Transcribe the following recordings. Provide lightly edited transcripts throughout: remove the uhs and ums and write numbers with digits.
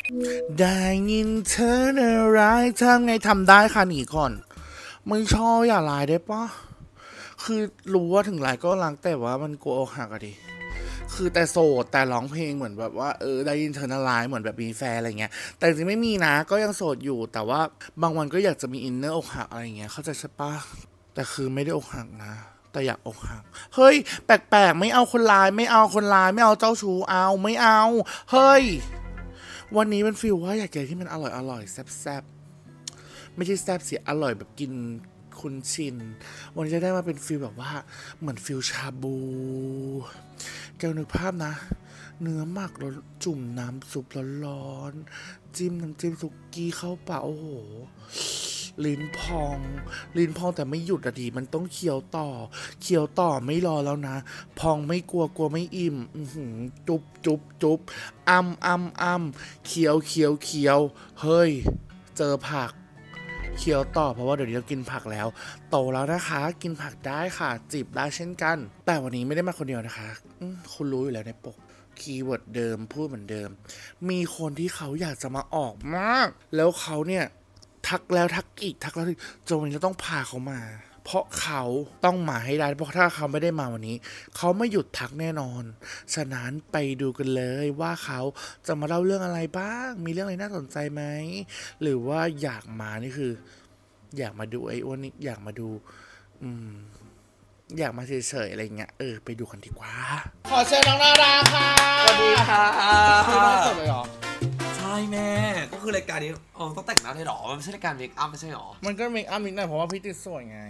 ได้ยินเธอน่าร้ายทำไงทำได้ค่ะหนีก่อนไม่ชอบอย่าไลน์ได้ปะคือรู้ว่าถึงไลน์ก็รักแต่ว่ามันกลัวอกหักอะดิคือแต่โสดแต่ร้องเพลงเหมือนแบบว่าได้ยินเธอน่าร้ายเหมือนแบบมีแฟนอะไรเงี้ยแต่จริงไม่มีนะก็ยังโสดอยู่แต่ว่าบางวันก็อยากจะมีอินเนอร์อกหักอะไรเงี้ยเข้าใจใช่ปะแต่คือไม่ได้อกหักนะแต่อยากอกหักเฮ้ยแปลกๆไม่เอาคนร้ายไม่เอาคนร้ายไม่เอาเจ้าชู้เอาไม่เอาเฮ้ยวันนี้มันฟีลว่าอยากกินที่มันอร่อยแซ่บๆไม่ใช่แซ่บสิอร่อยแบบกินคุ้นชินวันนี้จะได้มาเป็นฟีลแบบว่าเหมือนฟีลชาบูแกนึกภาพนะเนื้อหมักแล้วจุ่มน้ำซุปร้อนๆจิ้มน้ำจิ้มสุกี้เข้าปากโอ้โหลิ้นพองแต่ไม่หยุดอะดีมันต้องเคี้ยวต่อไม่รอแล้วนะพองไม่กลัวไม่อิ่มจุบอ้ำเคี้ยวเฮ้ยเจอผักเคี้ยวต่อเพราะว่าเดี๋ยวนี้เรากินผักแล้วโตแล้วนะคะกินผักได้ค่ะจีบได้เช่นกันแต่วันนี้ไม่ได้มาคนเดียวนะคะคุณรู้อยู่แล้วในปกคีย์เวิร์ดเดิมพูดเหมือนเดิมมีคนที่เขาอยากจะมาออกมากแล้วเขาเนี่ยทักแล้วทักอีกทักแล้วจนวันนี้เราต้องพาเขามาเพราะเขาต้องมาให้ได้เพราะถ้าเขาไม่ได้มาวันนี้เขาไม่หยุดทักแน่นอนฉะนั้นไปดูกันเลยว่าเขาจะมาเล่าเรื่องอะไรบ้างมีเรื่องอะไรน่าสนใจไหมหรือว่าอยากมานี่คืออยากมาดูไอ้อ้วนนี่อยากมาดูอยากมาเฉยๆอะไรเงี้ยไปดูกันดีกว่าขอเชิญน้องนาราค่ะสวัสดีค่ะคือน้องสดเลยเหรอใช่แม่ก็คือรายการนี้ต้องแต่งหน้าได้หรอมันไม่ใช่รายการเมคอัพไม่ใช่หรอมันก็เมคอัพนิดหน่อยเพราะว่าพี่ติดสวยไง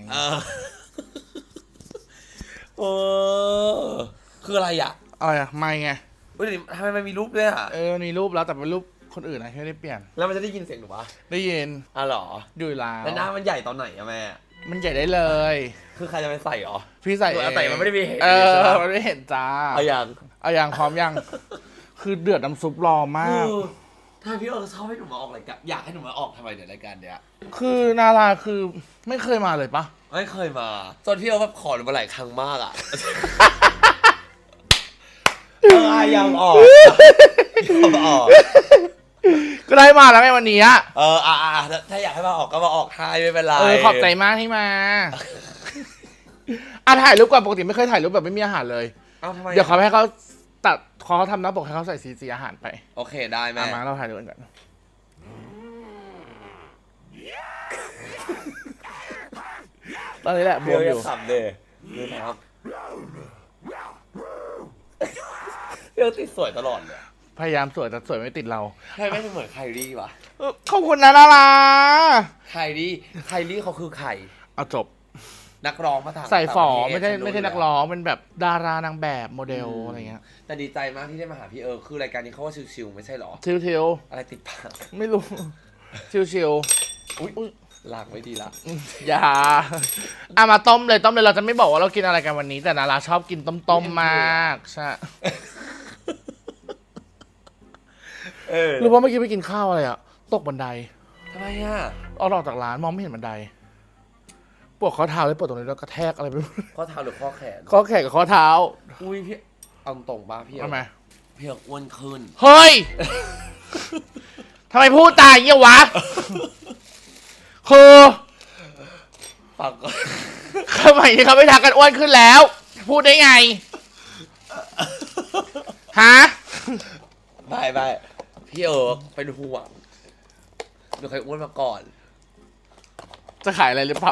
คืออะไรอ่ะไม่ไงทำไมมันมีรูปด้วยอ่ะมีรูปแล้วแต่เป็นรูปคนอื่นนะไม่ได้เปลี่ยนแล้วมันจะได้ยินเสียงหนูปะได้ยินหรอดูแล้วแล้วหน้ามันใหญ่ตอนไหนอะแม่มันใหญ่ได้เลยคือใครจะไปใส่หรอพี่ใส่ใส่มันไม่ได้มีเห็นมันไม่เห็นจ้าเอาอย่างพร้อมยังคือเดือดน้ำซุปรอมากถ้าพี่ชอบให้หนูมาออกรายการอยากให้หนูมาออกทำไมเดี๋ยวรายการเนี้ยคือนาราคือไม่เคยมาเลยปะไม่เคยมาจนพี่แบบขอหนูมาหลายครั้งมากอ่ะยังออกก็ได้มาแล้วไงวันนี้ถ้าอยากให้มาออกก็มาออกให้ไม่เป็นไรขอบใจมากที่มาถ่ายรูปก่อนปกติไม่เคยถ่ายรูปแบบไม่มีอาหารเลยทำไมเดี๋ยวเขาให้เขาตัดเขาทำหน้าปกให้เขาใส่สีอาหารไปโอเคได้แม่มาเราถ่ายรูปกันตอนนี้แหละบวมอยู่สับเลยดูนะครับเรื่องติดสวยตลอดเลยพยายามสวยแต่สวยไม่ติดเราใช่ไม่เหมือนไคลี่วะขอบคุณนะนาราไคลี่เขาคือใครเอาจบนักร้องมาทางใส่ฝอไม่ใช่นักร้องเป็นแบบดารานางแบบโมเดลอะไรเงี้ยแต่ดีใจมากที่ได้มาหาพี่คือรายการนี้เขาว่าชิวๆไม่ใช่หรอชิวอะไรติดปากไม่รู้ชิวอุ้ยลากไม่ดีละอย่ามาต้มเลยเราจะไม่บอกว่าเรากินอะไรกันวันนี้แต่นาราชอบกินต้มมากใช่หรือว่าเมื่อกี้ไปกินข้าวอะไรอ่ะตกบันไดทำไมอ่ะออกจากร้านมองไม่เห็นบันไดปวดข้อเท้าเลยปวดตรงนี้แล้วกระแทกอะไรไปข้อเท้าหรือข้อแขนกับข้อเท้าอุ้ยพี่เอาตรงป่ะพี่ทำไมพี่อ้วนขึ้นเฮ้ยทำไมพูดตายเงี้ยวะคือฟังก่อนทำไมที่เขาไม่ทักกันอ้วนขึ้นแล้วพูดได้ไงฮะไม่พี่เป็นห่วงหนูเคยอ้วนมาก่อนจะขายอะไรหรือเปล่า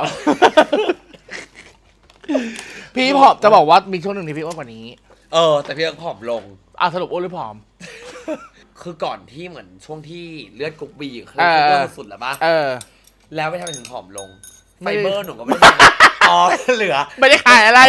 พี่ผอมจะบอกว่ามีช่วงหนึ่งที่พี่อ้วนกว่านี้แต่พี่ผอมลงสรุปอ้วนหรือผอมคือก่อนที่เหมือนช่วงที่เลือดกรุ๊ปบีคือสุดแล้วป่ะแล้วไม่ทำไมถึงผอมลงไฟเบอร์หนูก็ไม่ได้เหลือไม่ได้ขายอะไร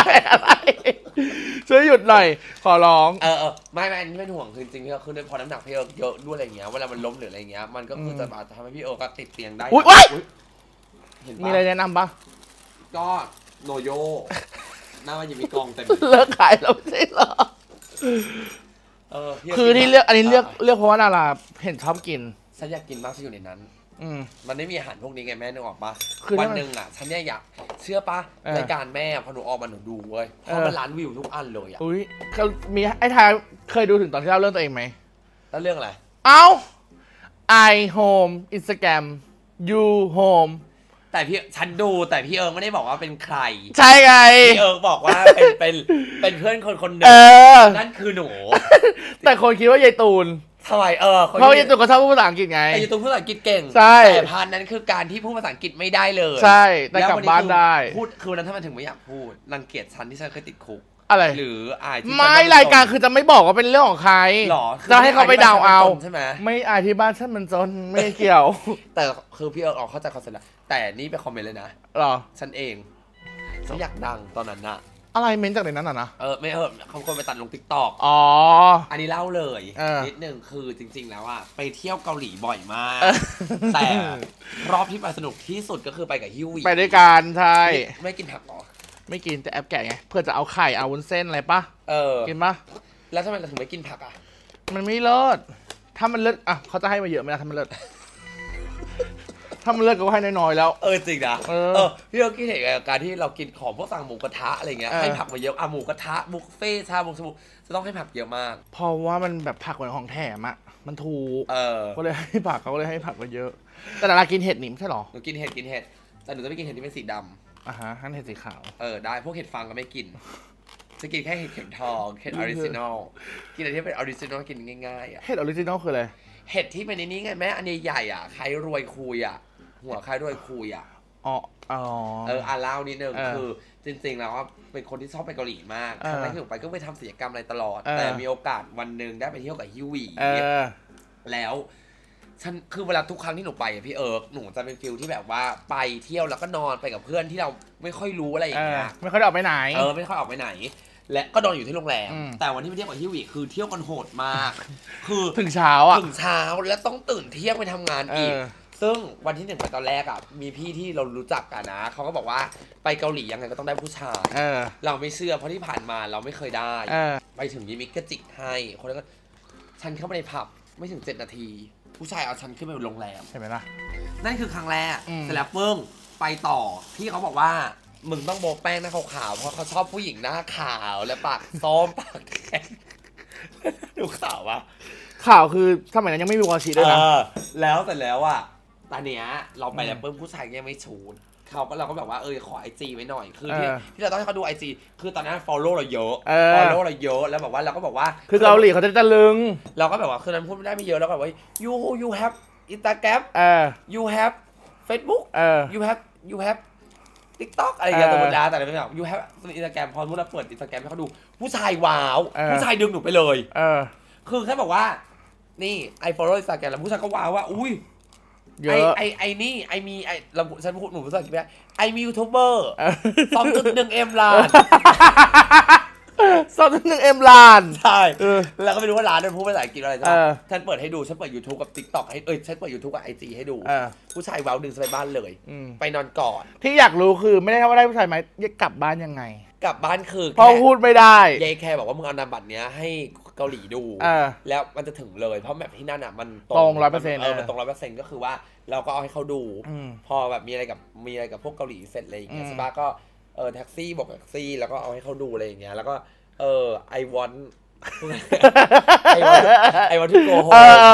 ช่วยหยุดหน่อยขอร้องไม่อันนี้ไม่ห่วงคือจริงๆพี่คือพอน้ำหนักพี่เยอะด้วยอะไรเงี้ยเวลามันล้มหรืออะไรเงี้ยมันก็คือจะทำให้พี่ก็ติดเตียงได้มีอะไรแนะนำปะก็โนโยหน้ามันยังมีกองเต็มเลิกขายแล้วใช่หรอคือที่เลือกอันนี้เลือกเพราะว่านาราเห็นชอบกินฉันอยากกินมากที่อยู่ในนั้นมันไม่มีอาหารพวกนี้ไงแม่นึกออกปะวันหนึ่งอ่ะฉันเนี่ยอยากเชื่อปะรายการแม่พอหนูออกมาหนูดูเว้ยเพราะมันล้านวิวทุกอันเลยอ่ะอุ้ยมีไอ้ทายเคยดูถึงตอนที่เล่าเรื่องตัวเองไหมแล้วเรื่องอะไรเอ้า I home Instagram you home แต่ฉันดูแต่พี่เอิงไม่ได้บอกว่าเป็นใครใช่ไงพี่เอิงบอกว่าเป็นเพื่อนคนหนึ่งนั่นคือหนูแต่คนคิดว่ายายตูนทำไมเพราะยายตูนเขาชอบพูดภาษาอังกฤษไงยายตูนพูดภาษาอังกฤษเก่งแต่พานนั้นคือการที่พูดภาษาอังกฤษไม่ได้เลยใช่แต่กลับบ้านได้พูดคือวันนั้นถ้ามันถึงไม่อยากพูดรังเกียจฉันที่ฉันเคยติดคุกอะไรหรือไม่รายการคือจะไม่บอกว่าเป็นเรื่องของใครจะให้เขาไปเดาเอาใช่ไหมไม่ที่บ้านฉันมันจนไม่เกี่ยวแต่คือพี่เอิงเข้าใจคอนเซ็ปต์แล้วแต่นี่ไปคอมเมนต์เลยนะหรอฉันเองฉันอยากดังตอนนั้นนะอะไรเม้นจากในนั้นนะไม่เขาคนไปตัดลง TikTok อันนี้เล่าเลยนิดนึงคือจริงๆแล้วอ่ะไปเที่ยวเกาหลีบ่อยมากแต่รอบที่ไปสนุกที่สุดก็คือไปกับฮิววีไปด้วยกันใช่ไม่กินผักหรอไม่กินแต่แอปแกะไงเพื่อจะเอาไข่เอาวุ้นเส้นอะไรปะกินปะแล้วทำไมเราถึงไม่กินผักอ่ะมันไม่เลิศถ้ามันเลิศอ่ะเขาจะให้มาเยอะไหมล่ะถ้ามันเลิศถ้ามันเลิศก็ให้น้อยๆแล้วจริงนะพี่เราคิดเห็นการที่เรากินของพวกสั่งหมูกระทะอะไรเงี้ยให้ผักมาเยอะหมูกระทะบุฟเฟ่ชาบูจะต้องให้ผักเยอะมากเพราะว่ามันแบบผักเหมือนของแถมอ่ะมันถูกก็เลยให้ผักเขาเลยให้ผักมาเยอะแต่เรากินเห็ดหนิไม่ใช่หรอหนูกินเห็ดแต่หนูจะไม่กินเห็ดที่เป็นสีดำหั่นเห็ดสีขาวได้พวกเห็ดฟางก็ไม่กินจะกินแค่เห็ดเข็มทองเห็ดออริจินอลกินอะไรที่เป็นออริจินอลกินง่ายๆเห็ดออริจินอลคืออะไรเห็ดที่เป็นในนี้ไงแม่อันใหญ่ๆใครรวยคุยหัวใครรวยคุยเล่านิดนึงคือจริงๆแล้วว่าเป็นคนที่ชอบไปเกาหลีมากครั้งแรกที่หนูไปก็ไปทำศิลปกรรมอะไรตลอดแต่มีโอกาสวันหนึ่งได้ไปเที่ยวกับฮิวีแล้วฉันคือเวลาทุกครั้งที่หนูไปพี่หนูจะเป็นฟิลที่แบบว่าไปเที่ยวแล้วก็นอนไปกับเพื่อนที่เราไม่ค่อยรู้อะไรอย่างเงี้ยไม่ค่อยออกไปไหนไม่ค่อยออกไปไหนและก็นอนอยู่ที่โรงแรมแต่วันที่ไปเที่ยวกับฮิวีคือเที่ยวกันโหดมากคือถึงเช้าแล้วต้องตื่นเที่ยงไปทำงานอีกซึ่งวันที่1ไปตอนแรกมีพี่ที่เรารู้จักกันนะเขาก็บอกว่าไปเกาหลียังไงก็ต้องได้ผู้ชายเราไม่เชื่อเพราะที่ผ่านมาเราไม่เคยได้ไปถึงยิมิกก็จิกให้คนนั้นก็ฉันเข้าไปในผับไม่ถึง7 นาทีผู้ชายเอาฉันขึ้นไปบนโรงแรมใช่ไหมล่ะนั่นคือครั้งแรกเสร็จแล้วปึ้งไปต่อพี่เขาบอกว่ามึงต้องโบแป้งหน้าขาวๆเพราะเขาชอบผู้หญิงหน้าขาวและปากส้มปากแดงดูข่าววะข่าวคือสมัยนั้นยังไม่มีวอชีด้วยนะแล้วแต่แล้วตอนเนี้ยเราไปแล้วปึ้งผู้ชายยังไม่ชูนเราก็แบบว่าขอ IG ไว้หน่อยคือที่เราต้องให้เขาดู IG คือตอนนั้น follow เราเยอะแล้วแบบว่าเราก็บอกว่าคือเกาหลีเขาจะตะลึงเราก็แบบว่าคือนั้นพูดไม่ได้ไม่เยอะแล้วก็แบบว่า you have Instagram you have Facebook you have TikTok อะไรอย่างเงี้ยตัวดาแต่ไม่แบบ you have Instagram พอพูดแล้วเปิด Instagram ให้เขาดูผู้ชายว้าวผู้ชายดึงหนูไปเลยคือแค่บอกว่านี่ I follow Instagram แล้วผู้ชายก็ว้าวว่าอุ้ยไอ้นี่มีฉันพูดหนูภาษาอังกฤษไม่ได้มียูทูบเบอร์ 2.1M ล้าน 2.1M ล้านใช่แล้วก็ไม่รู้ว่าร้านนั้นพูดภาษาอังกฤษอะไรใช่ไหมฉันเปิดให้ดูฉันเปิด YouTube กับ TikTok ให้ฉันเปิด YouTube กับ IG ให้ดูผู้ชายว้าวดึงไปบ้านเลยไปนอนก่อนที่อยากรู้คือไม่ได้ว่าได้ผู้ชายไหมกลับบ้านยังไงกลับบ้านคือพอพูดไม่ได้ยายแค่บอกว่ามึงเอานามบัตรเนี้ยให้เกาหลีดูแล้วมันจะถึงเลยเพราะแบบที่นั่นมันตรง 100% มันตรง 100% ก็คือว่าเราก็เอาให้เขาดูพอแบบมีอะไรกับพวกเกาหลีเสร็จอะไรอย่างเงี้ยใช่ป่ะก็แท็กซี่บอกแท็กซี่แล้วก็เอาให้เขาดูอะไรอย่างเงี้ยแล้วก็I want ไอ้วันที่โกโฮ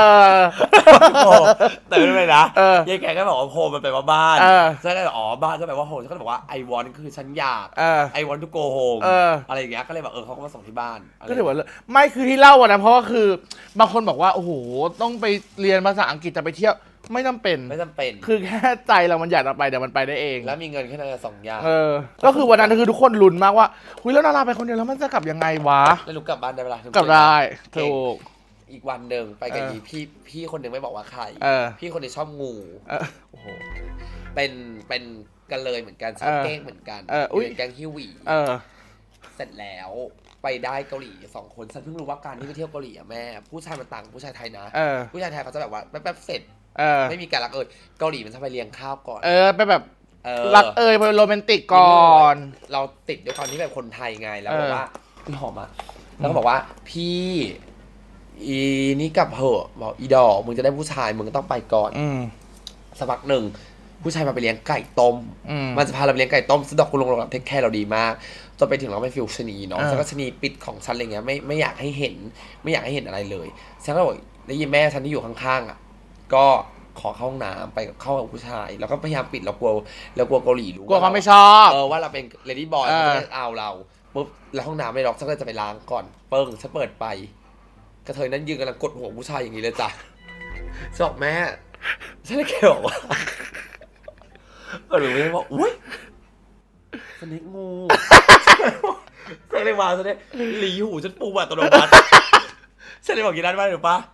แต่ไม่เป็นนะยายแกก็บอกว่าโฮมันแปลว่าบ้านฉันก็เลยบ้านก็แปลว่าโฮฉันก็เลยบอกว่า I want คือฉันอยากI want to go home อะไรอย่างเงี้ยก็เลยบอกเขาก็มาส่งที่บ้านก็ถือว่าไม่คือที่เล่านะเพราะว่าคือบางคนบอกว่าโอ้โหต้องไปเรียนภาษาอังกฤษจะไปเที่ยวไม่จำเป็นคือแค่ใจเรามันอยากจะไปเดี๋ยวมันไปได้เองแล้วมีเงินแค่นั้น2 อย่างก็คือวันนั้นคือทุกคนลุ้นมากว่าคุยแล้วนาราไปคนเดียวแล้วมันจะกลับยังไงวะแล้วลูกกลับบ้านได้เวลากลับได้ถูกอีกวันหนึ่งไปกับพี่คนหนึ่งไม่บอกว่าใครพี่คนนี้ชอบงูโอ้โหเป็นกันเลยเหมือนกันชอบเก้งเหมือนกันเป็นแก๊งฮิวีเสร็จแล้วไปได้เกาหลี2 คนฉันเพิ่งรู้ว่าการที่ไปเที่ยวเกาหลีแม่ผู้ชายมันต่างผู้ชายไทยนะผู้ชายไทยเขาจะแบบว่าแป๊บเสร็จไม่มีการรักเกาหลีมันจะไปเลี้ยงข้าวก่อนไปแบบรักไปโรแมนติกก่อนเราติดด้วยความที่แบบคนไทยไงแล้วบอกว่าพี่หอมแล้วก็บอกว่าพี่อีนี่กลับเหอะบอกอีดอกมึงจะได้ผู้ชายมึงก็ต้องไปก่อนสักพักหนึ่งผู้ชายมาไปเลี้ยงไก่ต้มมันจะพาเราไปเลี้ยงไก่ต้มซึ่งดอกคุณลงเราเทคแคร์เราดีมากจนไปถึงเราไม่ฟิลชนีเนาะฉันก็ชนีปิดของฉันอะไรเงี้ยไม่อยากให้เห็นอะไรเลยฉันก็บอกได้ยินแม่ฉันที่อยู่ข้างๆก็ขอเข้าห้องน้ำไปเข้ากับผู้ชายแล้วก็พยายามปิดเรากลัวเกาหลีรู้กลัวเขาไม่ชอบว่าเราเป็นเลดี้บอยเขาจะเอาเราปุ๊บแล้วห้องน้ำไม่ล็อกฉันก็จะไปล้างก่อนเปิ้งฉันเปิดไปกระเทยนั้นยืนกำลังกดหัวผู้ชายอย่างนี้เลยจ้ะฉันบอกแม่ฉันเลยแค่บอกว่าหรือไม่บอกอุ้ยสนิทงูฉันเลยมาฉันเลยหลีหูฉันปูอัตโนมัติฉันเลยบอกกี่ด้านบ้างหรือปะ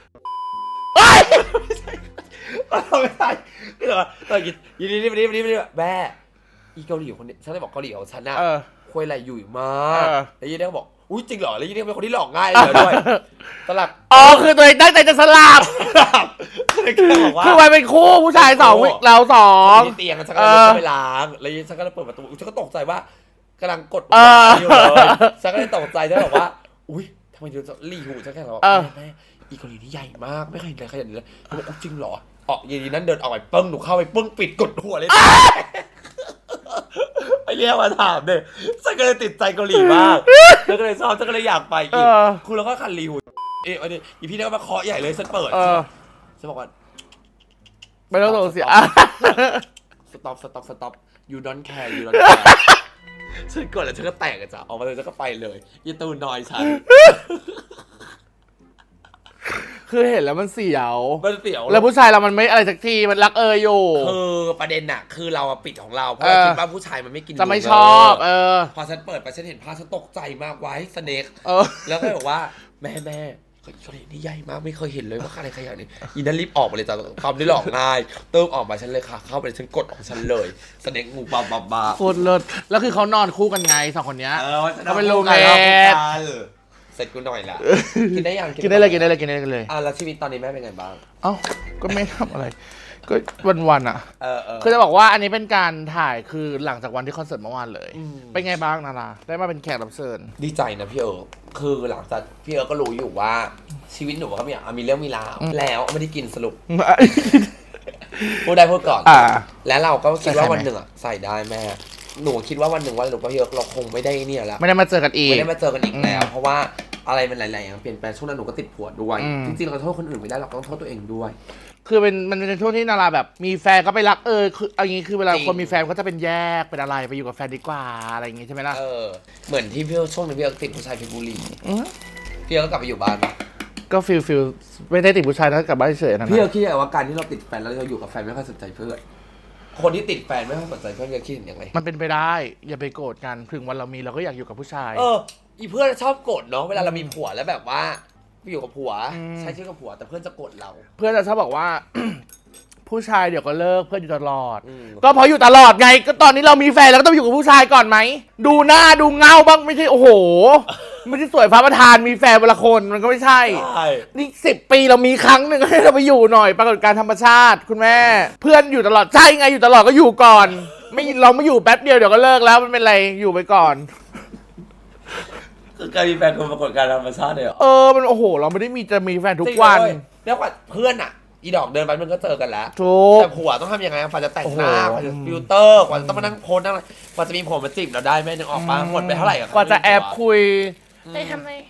ไม่ใช่คือแบบตอนยินดีแม่อีเกาหลีคนนี้ฉันเลยบอกเกาหลีของฉันน่ะคุยอะไรอยู่มากแล้วยินดีก็บอกอุ้ยจริงเหรอแล้วยินดีเป็นคนที่หลอกง่ายเลยด้วยสลับคือตัวเองตั้งใจจะสลับคือไปเป็นคู่ผู้ชายสองเราสองที่เตียงฉันก็เลยไปล้างแล้วฉันก็เลยเปิดประตูฉันก็ตกใจว่ากำลังกดอยู่เลยฉันก็เลยตกใจฉันบอกว่าอุ้ยทำไมดูรีหูฉันแค่บอกแม่อีเกาหลีนี่ใหญ่มากไม่เคยเห็นอะไรขนาดนี้เลยเขาบอกจริงเหรอยินดีนั้นเดินออกไปปึ้งหนูเข้าไปปึ้งปิดกดหัวเลยไอเรียกมาถามเนี่ยฉันก็เลยติดใจเกาหลีมากฉันก็เลยชอบฉันก็เลยอยากไปอีกคุณแล้วก็คันรีหูอันนี้อีพี่นี่ก็มาเคาะใหญ่เลยฉันเปิดฉันบอกว่าไม่ต้องส่งเสียสต็อปyou don't care ฉันกดแล้วฉันก็แตกจ้ะออกมาเลยฉันก็ไปเลยยีตูนน้อยฉันคือเห็นแล้วมันเสียวแล้วผู้ชายเรามันไม่อะไรสักทีมันรักอยู่คือประเด็นน่ะคือเราปิดของเราเพราะเราคิดว่าผู้ชายมันไม่กินจะไม่ชอบพอฉันเปิดไปฉันเห็นภาพฉันตกใจมากไว้สเน็กแล้วก็บอกว่าแม่เกาหลีนี่ใหญ่มากไม่เคยเห็นเลยว่าอะไรขนาดนี้อีนั่นรีบออกมาเลยจ้ะความที่หลอกง่ายเติมออกมาฉันเลยค่ะเข้าไปฉันกดของฉันเลยสเน็กงูบาโคตรเลิศแล้วคือเขานอนคู่กันไงสองคนนี้เขาเป็นโรแมนเสร็จกูหน่อยละกินได้ยังกินได้เลยแล้วชีวิตตอนนี้แม่เป็นไงบ้างก็ไม่ทำอะไรก็วันคือจะบอกว่าอันนี้เป็นการถ่ายคือหลังจากวันที่คอนเสิร์ตเมื่อวานเลยเป็นไงบ้างนาราได้มาเป็นแขกรับเชิญดีใจนะพี่คือหลังจากพี่ก็รู้อยู่ว่าชีวิตหนูก็มีเรื่องมีราวแล้วไม่ได้กินสรุปพูดได้พูดก่อนแล้วเราก็คิดว่าวันหนึ่งใส่ได้แม่หนูคิดว่าวันหนึ่งหนูกับพี่เราคงไม่ได้เนี่ยแล้วไม่ได้มาเจอกันอีกแล้วเพราะว่าอะไรมันหลายๆอย่างเปลี่ยนแปลงช่วงนั้นหนูก็ติดผัวด้วยจริงๆเราโทษคนอื่นไม่ได้เราต้องโทษตัวเองด้วยคือมันเป็นช่วงที่นาราแบบมีแฟนก็ไปรักคืออย่างนี้คือเวลาคนมีแฟนก็จะเป็นแยกเป็นอะไรไปอยู่กับแฟนดีกว่าอะไรอย่างงี้ใช่ไหมล่ะเหมือนที่พี่ช่วงนึงพี่ติดผู้ชายเพชรบุรีพี่ก็กลับไปอยู่บ้านก็ฟิลไม่ได้ติดผู้ชายแล้วกลับบ้านเฉยๆนะพี่คิดว่าการที่เราติดแฟนแล้วเราอยู่กับแฟนไม่ค่อยสนใจเพื่อนคนที่ติดแฟนไม่ค่อยสนใจเพื่อนจะคิดอย่างไรมันเป็นไปได้อย่าไปโกรธกันถึงวันเรามีเราก็อยากอยู่กับผู้ชายอีเพื่อนชอบโกรธเนาะเวลาเรามีผัวแล้วแบบว่าไปอยู่กับผัวใช้ชื่อกับผัวแต่เพื่อนจะโกรธเราเพื่อนจะชอบบอกว่า ผู้ชายเดี๋ยวก็เลิกเพื่อนอยู่ตลอดก็เพราะอยู่ตลอดไงก็ตอนนี้เรามีแฟนแล้วก็ต้องอยู่กับผู้ชายก่อนไหมดูหน้าดูเงาบ้างไม่ใช่โอ้โหไม่ใช่สวยพระประธานมีแฟนเวลาคนมันก็ไม่ใช่นี่10 ปีเรามีครั้งหนึ่งให้เราไปอยู่หน่อยปรากฏการธรรมชาติคุณแม่เพื่อนอยู่ตลอดใช่ไงอยู่ตลอดก็อยู่ก่อนไม่เราไม่อยู่แป๊บเดียวเดี๋ยวก็เลิกแล้วมันเป็นไรอยู่ไปก่อนคือการมีแฟนคือปรากฏการธรรมชาติเลยมันโอ้โหเราไม่ได้จะมีแฟนทุกวันแล้วกว่าเพื่อนอ่ะอีดอกเดินไปมันก็เจอกันแล้วแต่ผัวต้องทำยังไงฝ่ายจะแต่งหน้าฝ่ายจะฟิลเตอร์กว่าจะต้องมานั่งโพสนั่งกว่าจะมีผมมาจีบเราได้แม่นึงออกมาหมดไปเท่าไหร่กว่าจะแอบคุยได้ทำไม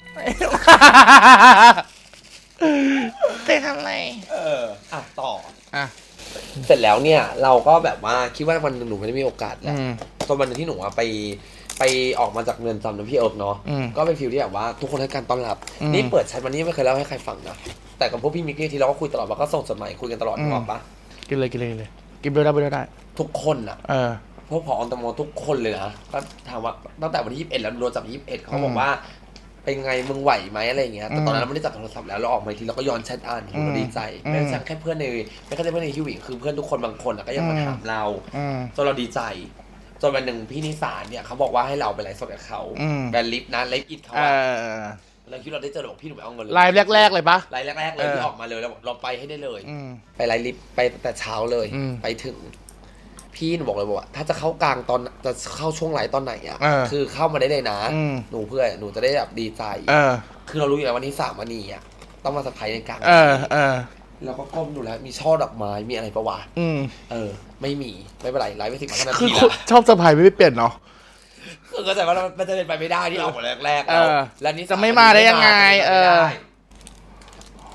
ได้ทำไมต่อเสร็จแล้วเนี่ยเราก็แบบว่าคิดว่าวันนึงหนูไม่ได้มีโอกาสแล้วตอนวันนึงที่หนูไปออกมาจากเรือนจำนะพี่เนาะก็เป็นฟีลที่แบบว่าทุกคนให้การต้อนรับนี่เปิดแชทวันนี้ไม่เคยเล่าให้ใครฟังนะแต่กับพวกพี่มิกกี้ที่เราก็คุยตลอดว่าก็ส่งจดหมายคุยกันตลอดถูกปะกินเลยกินเบลได้ทุกคนอ่ะพวกผอ.ตม.ทุกคนเลยนะก็ถามว่าตั้งแต่วันที่21แล้วโดนจับ21เขาบอกว่าเป็นไงมึงไหวไหมอะไรอย่างเงี้ยแต่ตอนนั้นเราไม่ได้จับโทรศัพท์แล้วเราออกมาทีเราก็ย้อนแชทอ่านเราดีใจไม่ใช่แค่เพื่อนในไม่ใช่เพื่อนในฮิวอีกคือเพื่อนทุกคนบางคนก็ยังมาถามเราจนเราดีใจจนวันหนึ่งพี่นิสานเนี่ยเขาบอกว่าให้เราไปไลฟ์สดกับเขาแบนลิฟนะไลฟ์อิทเขาเราคิดเราได้เจอหรอกพี่หนูไปเอาเงินเลยไลฟ์แรกๆเลยปะไลฟ์แรกๆเลยที่ออกมาเลยเราไปให้ได้เลยไปไลฟ์ลิฟไปแต่เช้าเลยไปถึงพี่หนูบอกเลยว่าถ้าจะเข้ากลางตอนจะเข้าช่วงไลฟ์ตอนไหนอ่ะคือเข้ามาได้เลยนะหนูเพื่อหนูจะได้แบบดีใจคือเรารู้อยู่แล้ววันที่3 วันนี้อ่ะต้องมาเซอร์ไพรส์ในกลางเราก็ก้มดูแล้วมีช่อดอกไม้มีอะไรปะวะไม่มีไม่เป็นไรไลฟ์ไป10 นาทีแล้วชอบเซอร์ไพรส์ไม่เปลี่ยนเนาะคือเข้าใจว่ามันจะเป็นไปไม่ได้ที่ออกมาแรกๆแล้วนี่จะไม่มาได้ยังไง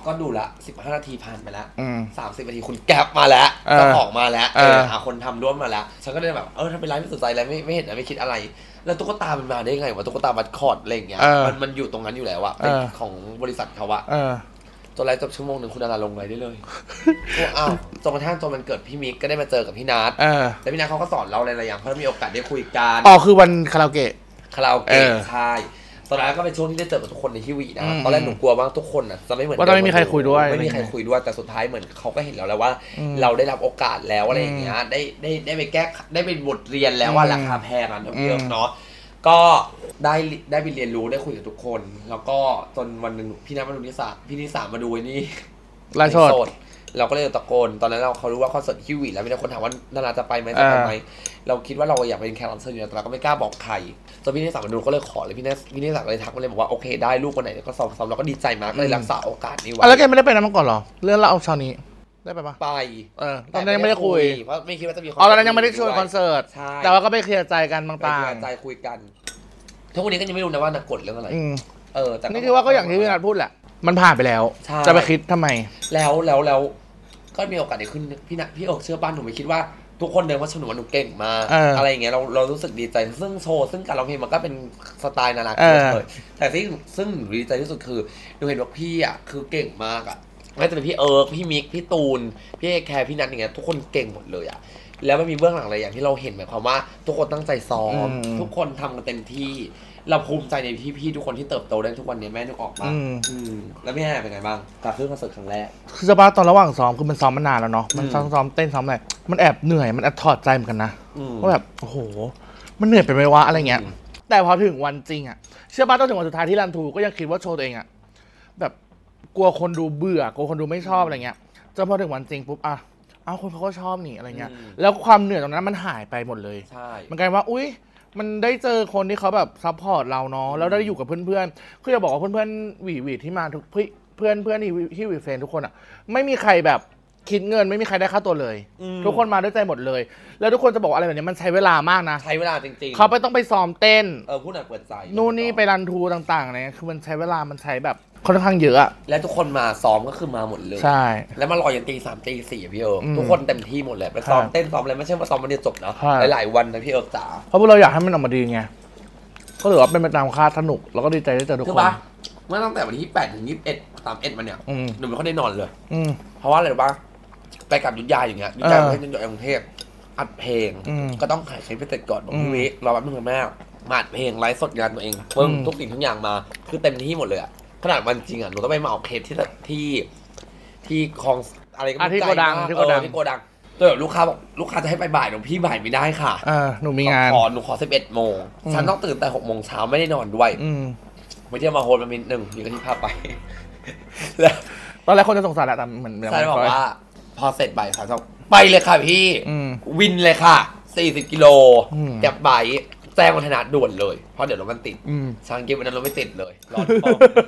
ก็ดูละ15 นาทีผ่านไปแล้ว30 นาทีคุณแก๊ปมาแล้วเจ้าของมาแล้วหาคนทำร่วมมาแล้วฉันก็เลยแบบถ้าเป็นไลฟ์ไม่สนใจแล้วไม่เห็นไม่คิดอะไรแล้วตุ๊กตามันมาได้ไงวะตุ๊กตามัดคอร์ดอะไรอย่างเงี้ยมันอยู่ตรงนั้นอยู่แล้วอะเป็นของบริษัทเขาอะจนไลฟ์จบชั่วโมงนึงคุณดาราลงไลฟ์ได้เลยอ้าวจนกระทั่งจนมันเกิดพี่มิกก็ได้มาเจอกับพี่นัทแล้วพี่นัทเขาก็สอนเราหลายๆอย่างเพราะมีโอกาสได้คุยกันคือวันคาราโอเกะใช่ตอนนั้นก็เป็นช่วงที่ได้เจอกับทุกคนในทีวีนะตอนแรกหนูกลัวว่าทุกคนอ่ะจะไม่เหมือนว่าจะไม่มีใครคุยด้วยไม่มีใครคุยด้วยแต่สุดท้ายเหมือนเขาก็เห็นแล้วว่าเราได้รับโอกาสแล้วอะไรอย่างเงี้ยได้ไปแก้ได้เป็นบทเรียนแล้วว่าราคาแพงอ่ะเยอะเนาะก็ได้ไปเรียนรู้ได้คุยกับทุกคนแล้วก็จนวันนึงพี่นัทมาดูพี่นิสามาดูนี่ไลฟ์สดเราก็เลยตะโกนตอนนั้นเขารู้ว่าคอนเสิร์ตฮิวีแล้วมีคนถามว่านาราจะไปไหมจะไปไหมเราคิดว่าเราอยากเป็นแขกรับเชิญอยู่แต่เราก็ไม่กล้าบอกใครจนพี่นิสามาดูก็เลยขอเลยพี่นิสาเลยทักมาเลยบอกว่าโอเคได้ลูกวันไหนก็ซ้อมเราก็ดีใจมากเลยรักษาโอกาสนี้ไว้แล้วแกไม่ได้ไปนั้นมาก่อนหรอเรื่องเราเอาชาวนี้ได้ไปปะไปตอนนั้นยังไม่ได้คุยเพราะไม่คิดว่าจะมีตอนนั้นยังไม่ได้ชวนคอนเสิร์ตแต่ว่าก็ไปเคลียร์ใจกันต่างๆเคลียร์ใจคุยกันทุกวันนี้ก็ยังไม่รู้นะว่านักกฎเรื่องอะไรแต่นี่คือว่าก็อย่างที่พี่นัทพูดแหละมันผ่านไปแล้วจะไปคิดทำไมแล้วก็มีโอกาสได้ขึ้นพี่เอิร์กเชื่อป้านหนูไม่คิดว่าทุกคนเดินว่าหนูเก่งมากอะไรอย่างเงี้ยเรารู้สึกดีใจซึ่งโชว์ซึ่งการร้องเพลงมันก็เป็นสไตล์นาราเลยแต่ซึ่งหนูดีใจที่สุดคือหนูเห็นว่าพี่อ่ะคือเก่งมากอ่ะไม่ว่าจะเป็นพี่เอิร์กพี่มิกพี่ตูนพี่แคร์พี่นัทอย่างเงี้ยทุกคนเก่งหมดเลยอ่ะแล้วมันมีเบื้องหลังอะไรอย่างที่เราเห็นหมายความว่าทุกคนตั้งใจซ้อมทุกคนทำกันเต็มที่เราภูมิใจในพี่ทุกคนที่เติบโตได้ทุกวันนี้แม่นึกออกมาแล้วพี่แอนเป็นไงบ้างการขึ้นคอนเสิร์ตครั้งแรกคือสบายตอนระหว่างซ้อมคือมันซ้อมมานานแล้วเนาะมันซ้อมเต้นซ้อมอะไรมันแอบเหนื่อยมันแอบถอดใจเหมือนกันนะว่าแบบโอ้โหมันเหนื่อยไปไหมวะอะไรเงี้ยแต่พอถึงวันจริงอ่ะเชื่อป่ะต้องถึงวันสุดท้ายที่รันทูก็ยังคิดว่าโชว์ตัวเองอ่ะแบบกลัวคนดูเบื่อกลัวคนดูไม่ชอบอะไรเงี้ยจนพอถึงวันจริงปุ๊บคนเขาก็ชอบนี่อะไรเงี้ยแล้วความเหนื่อยตรงนั้นมันหายไปหมดเลยมันกลายว่าอุ้ยมันได้เจอคนที่เขาแบบซัพพอร์ตเราเนาะแล้วได้อยู่กับเพื่อนๆคือจะบอกว่าเพื่อนๆหวีที่มาทุกเพื่อนที่วีเฟนทุกคนอ่ะไม่มีใครแบบคิดเงินไม่มีใครได้ค่าตัวเลยทุกคนมาด้วยใจหมดเลยแล้วทุกคนจะบอกอะไรแบบนี้มันใช้เวลามากนะใช้เวลาจริงๆเขาต้องไปซ้อมเต้นผู้หน่อยเปิดใจนู่นนี่ไปรันทูต่างๆเนี่ยคือมันใช้เวลามันใช้แบบค่อนข้างเยอะและทุกคนมาซ้อมก็คือมาหมดเลยใช่แล้วมารอยันตี3ตี4พี่เอิร์กทุกคนเต็มที่หมดเลยไปซ้อมเต้นซ้อมอะไรไม่ใช่มาซ้อมวันเดียวจบนะหลายๆวันนะพี่เอิร์กจ๋าเพราะพวกเราอยากให้มันออกมาดีไงก็ถือว่าเป็นไปตามคาดสนุกแล้วก็ดีใจได้เจอทุกคนเมื่อตั้งแต่วันที่28 ถึง 21 31มันเนี่ยหนูไม่ค่อยได้นอนเลยเพราะว่าอะไรบ้างไปกับยุทธยาอย่างเงี้ยยุทธยาให้อยู่ในกรุงเทพอัดเพลงก็ต้องขายคลิปไปเสร็จก่อนบอกพี่วิรอแป๊บนึงแม่มาอัดเพลงไลฟ์สดงานตัวเองเพิ่มทุกสิ่งทุกอย่างมาคือเต็มที่หมดเลยอะขนาดวันจริงอะหนูต้องไปมาออกเคสที่คลองอะไรก็ไม่ที่โกดังตัวแบบลูกค้าบอกลูกค้าจะให้ไปบ่ายหนูพี่บ่ายไม่ได้ค่ะหนูมีงานหนูขอ11 โมงฉันต้องตื่นแต่6 โมงเช้าไม่ได้นอนด้วยไปเที่ยวมาโฮลมามิน1มีกันที่พาไปแล้วตอนแรกคนจะสงสารแหละแต่เหมือนใช่บอกว่าพอเสร็จบ่าย3ไปเลยค่ะพี่วินเลยค่ะ40 กิโลแกร็บไบค์แจ้งวัฒนะด่วนเลยเพราะเดี๋ยวรถมันติดช่างเกมวันนั้นรถไม่ติดเลยร้อน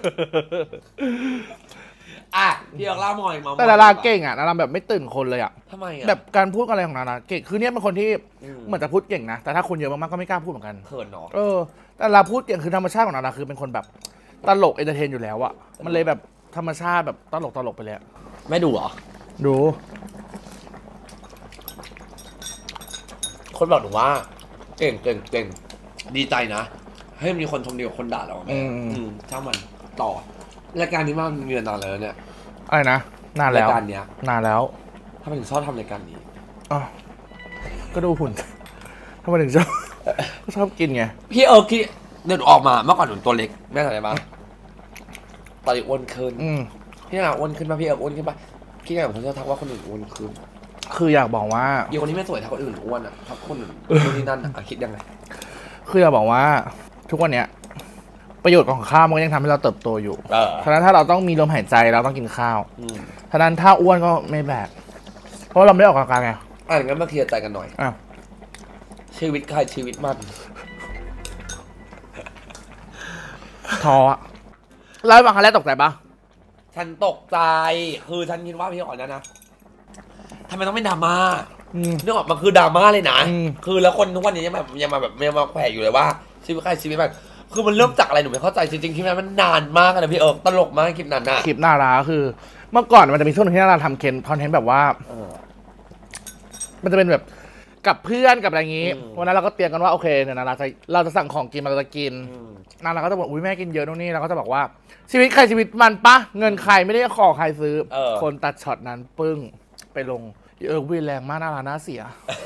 พี่เล่ามอยมาแต่ดาราเก่งดาราแบบไม่ตื่นคนเลยทำไมแบบการพูดอะไรของดาราเก่งคือเนี่ยเป็นคนที่เหมือนจะพูดเก่งนะแต่ถ้าคนเยอะมากๆก็ไม่กล้าพูดเหมือนกันเขินเนาะแต่ดาราพูดเก่งคือธรรมชาติของดาราคือเป็นคนแบบตลกเอนเตอร์เทนอยู่แล้วมันเลยแบบธรรมชาติแบบตลกไปเลยไม่ดูเหรอดูคนบอกหนูว่าเก่งดีใจนะให้มีคนชมดีกว่าคนด่าเราแม่ช่างมันต่อรายการนี้มันมีนานแล้วเนี่ยอะไรนะนานแล้วรายการเนี้ยนานแล้วทำไมถึงชอบทำรายการนี้ก็ดูหุ่นทำไมถึงชอบกินไงพี่คิดเดินออกมาเมื่อก่อนหนูตัวเล็กแม่อะไรบ้างตอนนี้อ้วนขึ้นพี่อ้วนขึ้นป่ะพี่อ้วนขึ้นป่ะพี่ไงผมชอบทักว่าคนอื่นอ้วนขึ้นคืออยากบอกว่าอยู่คนนี้ไม่สวยทักคนอื่นอ้วนทักคนอื่นนี่นั่นคิดยังไงคืออยากบอกว่าทุกวันเนี้ยประโยชน์ของข้าวมันยังทำให้เราเติบโตอยู่ฉะนั้นถ้าเราต้องมีลมหายใจเราต้องกินข้าวฉะนั้นถ้าอ้วนก็ไม่แบกเพราะเราไม่ได้ออกกำลังกายไงงั้นมาเคลียร์ใจกันหน่อยชีวิตใครชีวิตมันท้อแล้วบางครั้งแรกตกใจปะฉันตกใจคือฉันคิดว่าพี่อ่อนนะทำไมต้องเป็นดราม่านึกออกมันคือดราม่าเลยนะคือแล้วคนทุกวันนี้ยังมาแขวะอยู่เลยว่าชีวิตใครชีวิตมันคือมันเริ่มจากอะไรหนูไม่เข้าใจจริงๆคลิปนั้นมันนานมากนะพี่ตลกมากคลิปนั้นอะคลิปนาราคือ เมื่อก่อนมันจะมีช่วงนึงที่นาราทำคอนเทนต์แบบว่ามันจะเป็นแบบกับเพื่อนกับอะไรอย่างงี้วันนั้นเราก็เตรียมกันว่าโอเคเนี่ยนาราเราจะสั่งของกินมาเราจะกินนาราก็จะบอกอุ้ยแม่กินเยอะนู่นนี่เราก็จะบอกว่าชีวิตใครชีวิตมันปะเงินใครไม่ได้ขอใครซื้อคนตัดช็อตนั้นปึ้งไปลงวินแรงมากนาราหน้าเสีย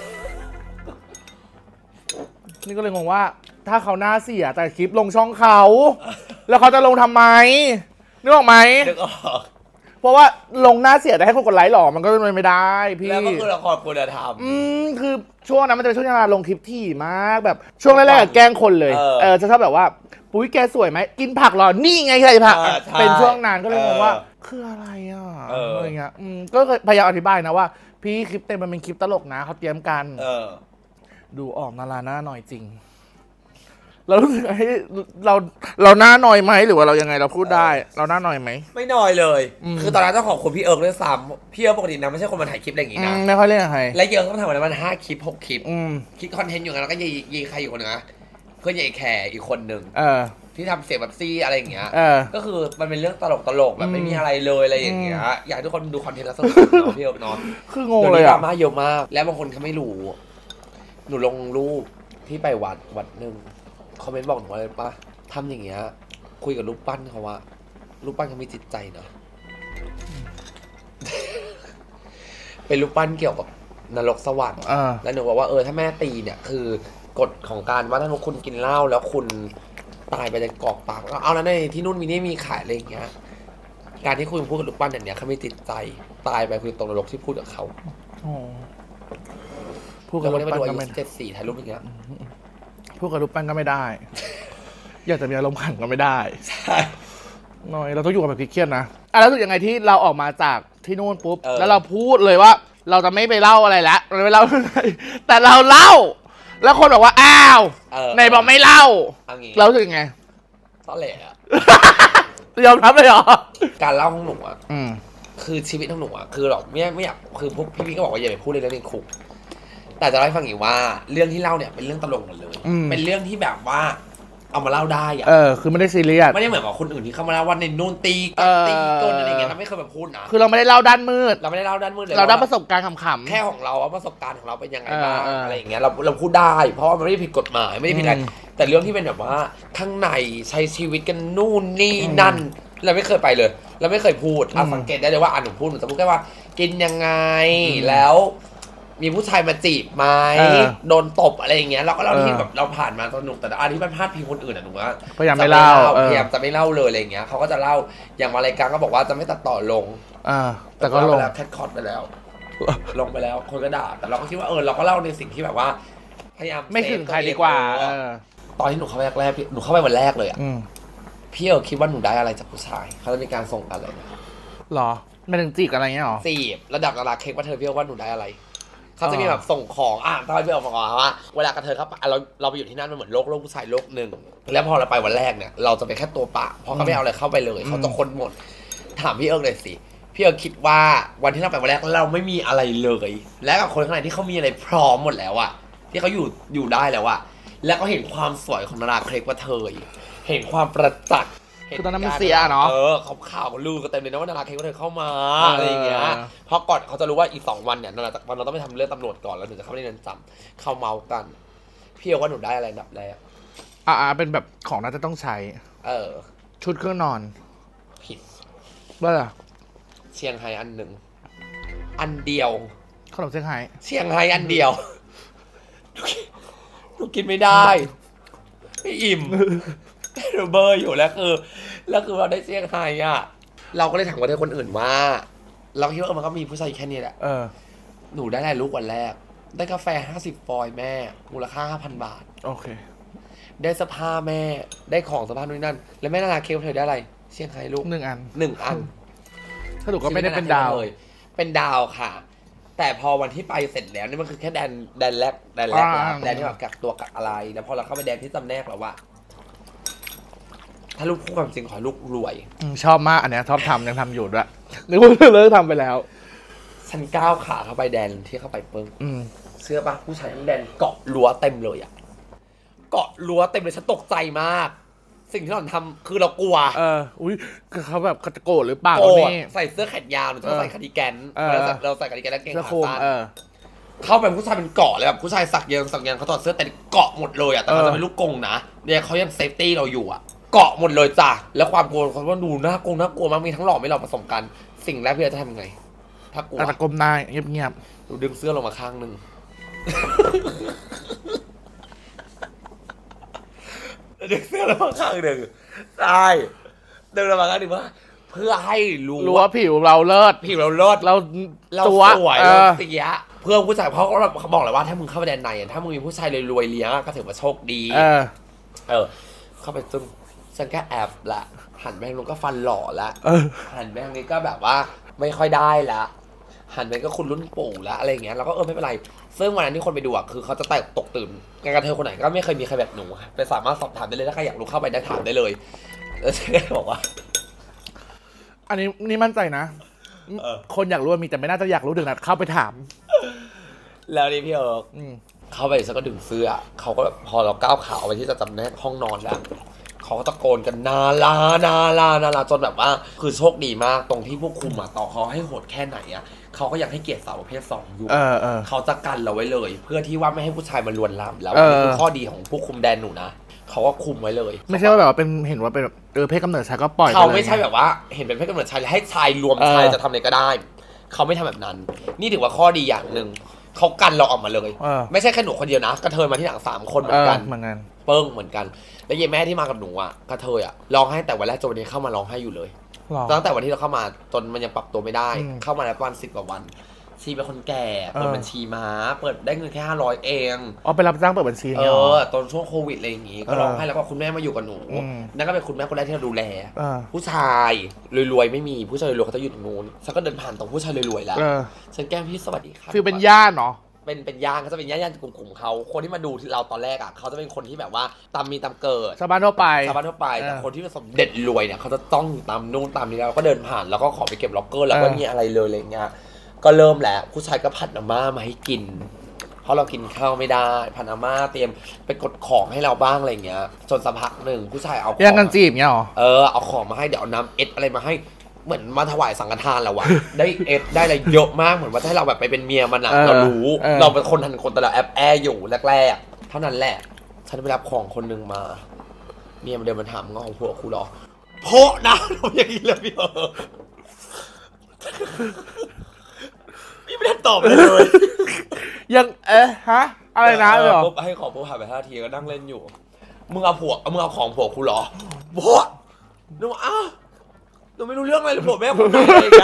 นี่ก็เลยงงว่าถ้าเขาหน้าเสียแต่คลิปลงช่องเขาแล้วเขาจะลงทำไมนึกออกไหมนึกออกเพราะว่าลงหน้าเสียแต่ให้คนกดไลค์หรอมันก็เป็นไม่ได้พี่แล้วก็คือละครคุณธรรมคือช่วงนั้นมันจะเป็นช่วงที่เราลงคลิปที่มากแบบช่วงแรกๆแกล้งคนเลยจะชอบแบบว่าปุ้ยแกสวยไหมกินผักหรอนี่ไงใช่ผักเป็นช่วงนั้นก็เลยงงว่าคืออะไรอะไรเงี้ยก็พยายามอธิบายนะว่าพี่คลิปเต็มมันเป็นคลิปตลกนะเขาเตรียมกันดูออกนาราหน้าหน่อยจริงเรารู้สึกเราหน้าหน่อยไหมหรือว่าเรายังไงเราพูดได้เราหน้าหน่อยไหมไม่หน่อยเลยคือตอนนั้นต้องขอบคุณพี่ด้วยซ้ำพี่ปกตินะไม่ใช่คนมาถ่ายคลิปอะไรอย่างงี้นะไม่ค่อยเล่นกับใครและก็ทำอะไรมัน5 คลิป 6 คลิปคิดคอนเทนต์อยู่กันแล้วก็ยีใครอยู่คนนึงนะเพื่อนยีแคร์อีกคนนึงที่ทำเสียงแบบซี่อะไรอย่างเงี้ยก็คือมันเป็นเรื่องตลกแบบไม่มีอะไรเลยอะไรอย่างเงี้ยอยากให้ทุกคนดูคอนเทนต์แล้วสนุกเนาะพี่เนาะคืองงเลยอะดราม่าเยอะมากแล้วบางคนเขาไม่รู้หนูลงรูปที่ไปวัดหนึ่งคอมเมนต์บอกหนูอะไรปะทำอย่างเงี้ยคุยกับรูปปั้นเขาว่ารูปปั้นเขามีจิตใจเนาะ เป็นรูปปั้นเกี่ยวกับนรกสวรรค์แล้วหนูบอกว่าถ้าแม่ตีเนี่ยคือกฎของการว่าถ้าคุณกินเหล้าแล้วคุณตายไปในกอกปากเอาแล้วในที่นู่นมีขายอะไรอย่างเงี้ยการที่คุณพูดกับรูปปั้นอย่างเนี้ยเขาไม่จิตใจตายไปคือตรงนรกที่พูดกับเขาพูดกับรูปปั้นก็ไม่74ถ่ายรูปอย่างเงี้ยพูดกับรูปปั้นก็ไม่ได้ อยากจะมีอารมณ์ขันก็ไม่ได้ใช่หน่อยเราต้องอยู่กับแบบเครียดนะแล้วรู้สึกยังไงที่เราออกมาจากที่นู่นปุ๊บแล้วเราพูดเลยว่าเราจะไม่ไปเล่าอะไรละเราไม่เล่าแต่เราเล่าแล้วคนบอกว่าอ้าวไหนบอกไม่เล่าเรารู้สึกยังไงตอนแหละยอมรับเลยเหรอการเล่าของหนูอ่ะคือชีวิตของหนูอ่ะคือหรอกไม่อยากคือพวกพี่ก็บอกว่าอย่าไปพูดเลยเรื่องในคุกแต่จะเล่าให้ฟังอีกว่าเรื่องที่เล่าเนี่ยเป็นเรื่องตลกหมดเลยเป็นเรื่องที่แบบว่าเอามาเล่าได้อะคือไม่ได้ซีเรียสไม่ได้เหมือนกับคนอื่นที่เขามาเล่าว่าในนู่นตีก้นอะไรเงี้ยเราไม่เคยแบบพูดนะคือเราไม่ได้เล่าด้านมืดเราไม่ได้เล่าด้านมืดเลยเราได้ประสบการณ์ขำๆแค่ของเราประสบการณ์ของเราเป็นยังไงบ้างอะไรอย่างเงี้ยเราพูดได้เพราะว่ามันไม่ได้ผิดกฎหมายไม่ได้ผิดอะไรแต่เรื่องที่เป็นแบบว่าข้างในใช้ชีวิตกันนู่นนี่นั่นเราไม่เคยไปเลยเราไม่เคยพูดสังเกตได้เลยว่าหนูพูดหนูจะพูดแค่ว่ากินยังไงแล้วมีผู้ชายมาจีบไหมโดนตบอะไรอย่างเงี้ยเราก็เล่าที่แบบเราผ่านมาสนุกแต่อันที่มันพลาดพิงคนอื่นหนูว่าพยายามไม่เล่าพยายามจะไม่เล่าเลยอะไรอย่างเงี้ยเขาก็จะเล่าอย่างมารายการก็บอกว่าจะไม่ตัดต่อลงแต่ก็ลงแคทคอร์ดไปแล้วลงไปแล้วคนก็ด่าแต่เราก็คิดว่าเราก็เล่าในสิ่งที่แบบว่าพยายามไม่ถึงใครดีกว่าตอนที่หนูเข้าไปแรกหนูเข้าไปวันแรกเลยอ่ะพี่คิดว่าหนูได้อะไรจากผู้ชายเขาจะมีการส่งกันเลยหรอไม่ถึงจีบอะไรเงี้ยหรอจีบระดับดาราเค้กว่าเธอพี่ว่าหนูได้อะไรเขาจะมีแบบส่งของตอนที่เราบอกว่าเวลากระเทยครับเราไปอยู่ที่นั่นมันเหมือนโลกผู้ชายโลกหนึ่งแล้วพอเราไปวันแรกเนี่ยเราจะไปแค่ตัวเปล่าเพราะเขาไม่เอาอะไรเข้าไปเลยเขาจะค้นหมดถามพี่หน่อยสิพี่คิดว่าวันที่เราไปวันแรกเราไม่มีอะไรเลยและกับคนข้างในที่เขามีอะไรพร้อมหมดแล้วอะที่เขาอยู่ได้แล้วอะแล้วก็เห็นความสวยของดาราเค้กว่าเธอเห็นความประจักษ์คือตอนนั้นมันเสียเนาะเขาข่าวลือกันเต็มเลยนะว่าดาราเค้กก็เธอเข้ามาอะไรอย่างเงี้ยเพราะก่อนเขาจะรู้ว่าอีก2 วันเนี่ยวันเราต้องไปทำเรื่องตำรวจก่อนแล้วถึงจะเข้าในเรือนจำเข้าเมากันพี่ว่าหนูได้อะไรดับแรกเป็นแบบของน่าจะต้องใช้ชุดเครื่องนอนผิดว่าอะไรเชียงไฮ้อันเดียวขนมเชียงไฮ้อันเดียวหนูกินไม่ได้ไม่อิ่มเบอร์อยู่แล้วคือเราได้เซี่ยงไฮ้อ่ะเราก็เลยถามว่าเธอคนอื่นว่าเราคิดว่ามันก็มีผู้ชายแค่นี้แหละหนูได้อะไรลูกวันแรกได้กาแฟ50 ฟอยล์แม่มูลค่า 5,000 บาทโอเคได้เสื้อผ้าแม่ได้ของเสื้อผ้านู่นนั่นแล้วแม่นาราเค้กเธอได้อะไรเซี่ยงไฮ้ลูก 1 อันถ้าถูกก็ไม่ได้เป็นดาวเลยเป็นดาวค่ะแต่พอวันที่ไปเสร็จแล้วนี่มันคือแค่แดนแรกแดนที่แบบกักตัวกักอะไรแล้วพอเราเข้าไปแดนที่จำแนกแล้วว่าถ้าลูกพูดความจริงขอลูกรวยชอบมากอันนี้ชอบทำยังทำอยู่ด้วยนึกว่าเลิกทำไปแล้วฉันก้าวขาเข้าไปแดนที่เข้าไปเปิ้งเสื้อปะผู้ชายทั้งแดนเกาะรั้วเต็มเลยอ่ะเกาะรั้วเต็มเลยฉันตกใจมากสิ่งที่เราทำคือเรากลัวอุ้ยเขาแบบโกรธหรือเปล่านี่ใส่เสื้อแขนยาวหรือใส่คาร์ดิแกนเราใส่คาร์ดิแกนแล้วเกงขาสั้นเข้าไปผู้ชายเป็นเกาะเลยแบบผู้ชายสักยันเขาถอดเสื้อแต่เกาะหมดเลยแต่เขาจะเป็นลูกกงนะเนี่ยเขายังเซฟตี้เราอยู่เกาะหมดเลยจ้ะแล้วความกลัวเขาว่าดูน่ากลัวมากมีทั้งหล่อไม่หล่อผสมกันสิ่งแรกพี่จะทำไงถ้ากลัวตะกลมหน้าเงียบดึงเสื้อลงมาข้างนึงดึงเสื้อลงมาข้างนึงใช่ดึงลงมาข้างนึงว่าเพื่อให้รู้ว่าผิวเราเลิศเราสวยเราเสียเพื่อผู้ชายเขาบอกเลยว่าถ้ามึงเข้าไปแดนในถ้ามึงมีผู้ชายรวยๆเลี้ยงก็ถือว่าโชคดีเข้าไปซึ่งฉันแค่แอบละหันไปทางนู้นก็ฟันหล่อละหันไปทางนี้ก็แบบว่าไม่ค่อยได้ละหันไปก็คุณรุ่นปู่ละอะไรอย่างเงี้ยแล้วก็ไม่เป็นไรซึ่งวันนั้นที่คนไปดูคือเขาจะแตกตกตื่นกระเทยคนไหนก็ไม่เคยมีใครแบบหนูไปสามารถสอบถามได้เลยถ้าใครอยากรู้เข้าไปได้ถามได้เลยแล้วฉันก็บอกว่าอันนี้นี่มั่นใจนะคนอยากรู้มีแต่ไม่น่าจะอยากรู้ถึงนั้นเข้าไปถามแล้วนี่พี่เข้าไปฉันก็ดึงเสื้อเขาก็พอเราก้าวขาไปที่จะจำแนกห้องนอนแล้วเขาก็ตะโกนกันนาลาจนแบบว่าคือโชคดีมากตรงที่ผู้คุมต่อเขาให้โหดแค่ไหนเขาก็ยังให้เกียรติสาวประเภท2อยู่เขาจะกันเราไว้เลยเพื่อที่ว่าไม่ให้ผู้ชายมาลวนลามแล้วนี่คือข้อดีของผู้คุมแดนหนูนะเขาก็คุมไว้เลยไม่ใช่ว่าแบบว่าเป็นเห็นว่าเป็นเพศกำเนิดชายก็ปล่อยเขาไม่ใช่แบบว่าเห็นเป็นเพศกำเนิดชายให้ชายรวมชายจะทำอะไรก็ได้เขาไม่ทำแบบนั้นนี่ถือว่าข้อดีอย่างหนึ่งเขากันเราออกมาเลยไม่ใช่แค่หนูคนเดียวนะกระเทยมาที่หลัง3 คนเหมือนกันเปิ้งเหมือนกันแล้วยายแม่ที่มากับหนูกระเทยร้องไห้แต่วันแรกจนวันนี้เข้ามาร้องไห้อยู่เลยตั้งแต่วันที่เราเข้ามาจนมันยังปรับตัวไม่ได้เข้ามาแล้วประมาณ10 กว่าวันชีเป็นคนแก่เปิดบัญชีม้าเปิดได้เงินแค่500เองไปรับจ้างเปิดบัญชีตอนช่วงโควิดอะไรอย่างงี้ก็ร้องไห้แล้วก็คุณแม่มาอยู่กับหนูนั่นก็เป็นคุณแม่คนแรกที่เราดูแลผู้ชายรวยๆไม่มีผู้ชายรวยเขาจะอยู่ตรงนู้นฉันก็เดินผ่านตรงผู้ชายรวยๆแล้วฉันแกล้งพี่สวัสดีค่ะคือเป็นญาติเนาะเป็นญาติเขาจะเป็นญาติกลุ่มเขาคนที่มาดูที่เราตอนแรกเขาจะเป็นคนที่แบบว่าตามมีตามเกิดชาวบ้านทั่วไปแต่คนที่เป็นสมเด็จรวยเนี่ยเขาจะต้องตามนู่นตามนี้แล้วก็เดินผ่านแล้วก็ขอไปเก็บล็อกเกอร์แล้วก็มีอะไรเลยอะไรเงี้ยก็เริ่มแล้วผู้ชายก็ผัดอาม่ามาให้กินเพราะเรากินข้าวไม่ได้ผัดอาม่าเตรียมไปกดของให้เราบ้างอะไรเงี้ยจนสักพักหนึ่งผู้ชายเอายังกันจีบเงี้ยหรอเอาของมาให้เดี๋ยวน้ำอะไรมาให้เหมือนมาถวายสังฆทานแล้วได้ได้อะไรเยอะมากเหมือนว่าให้เราแบบไปเป็นเมียมันเรารู้เราเป็นคนทันคนแต่เราแอบอยู่แรกๆเท่านั้นแหละฉันไปรับของคนนึงมาเมียมันเดินมาถามงอของผัวกูหรอโพนะเราอย่างนี้เลยพี่พี่ไม่ได้ตอบเลยยังฮะอะไรนะเหรอให้ของปุ๊บผ่านไป5 ทีก็นั่งเล่นอยู่มึงเอาของผัวกูหรอโพนึกว่าอ้าวหนูไม่รู้เรื่องอะไรเลยผัวแม่คนไหนกัน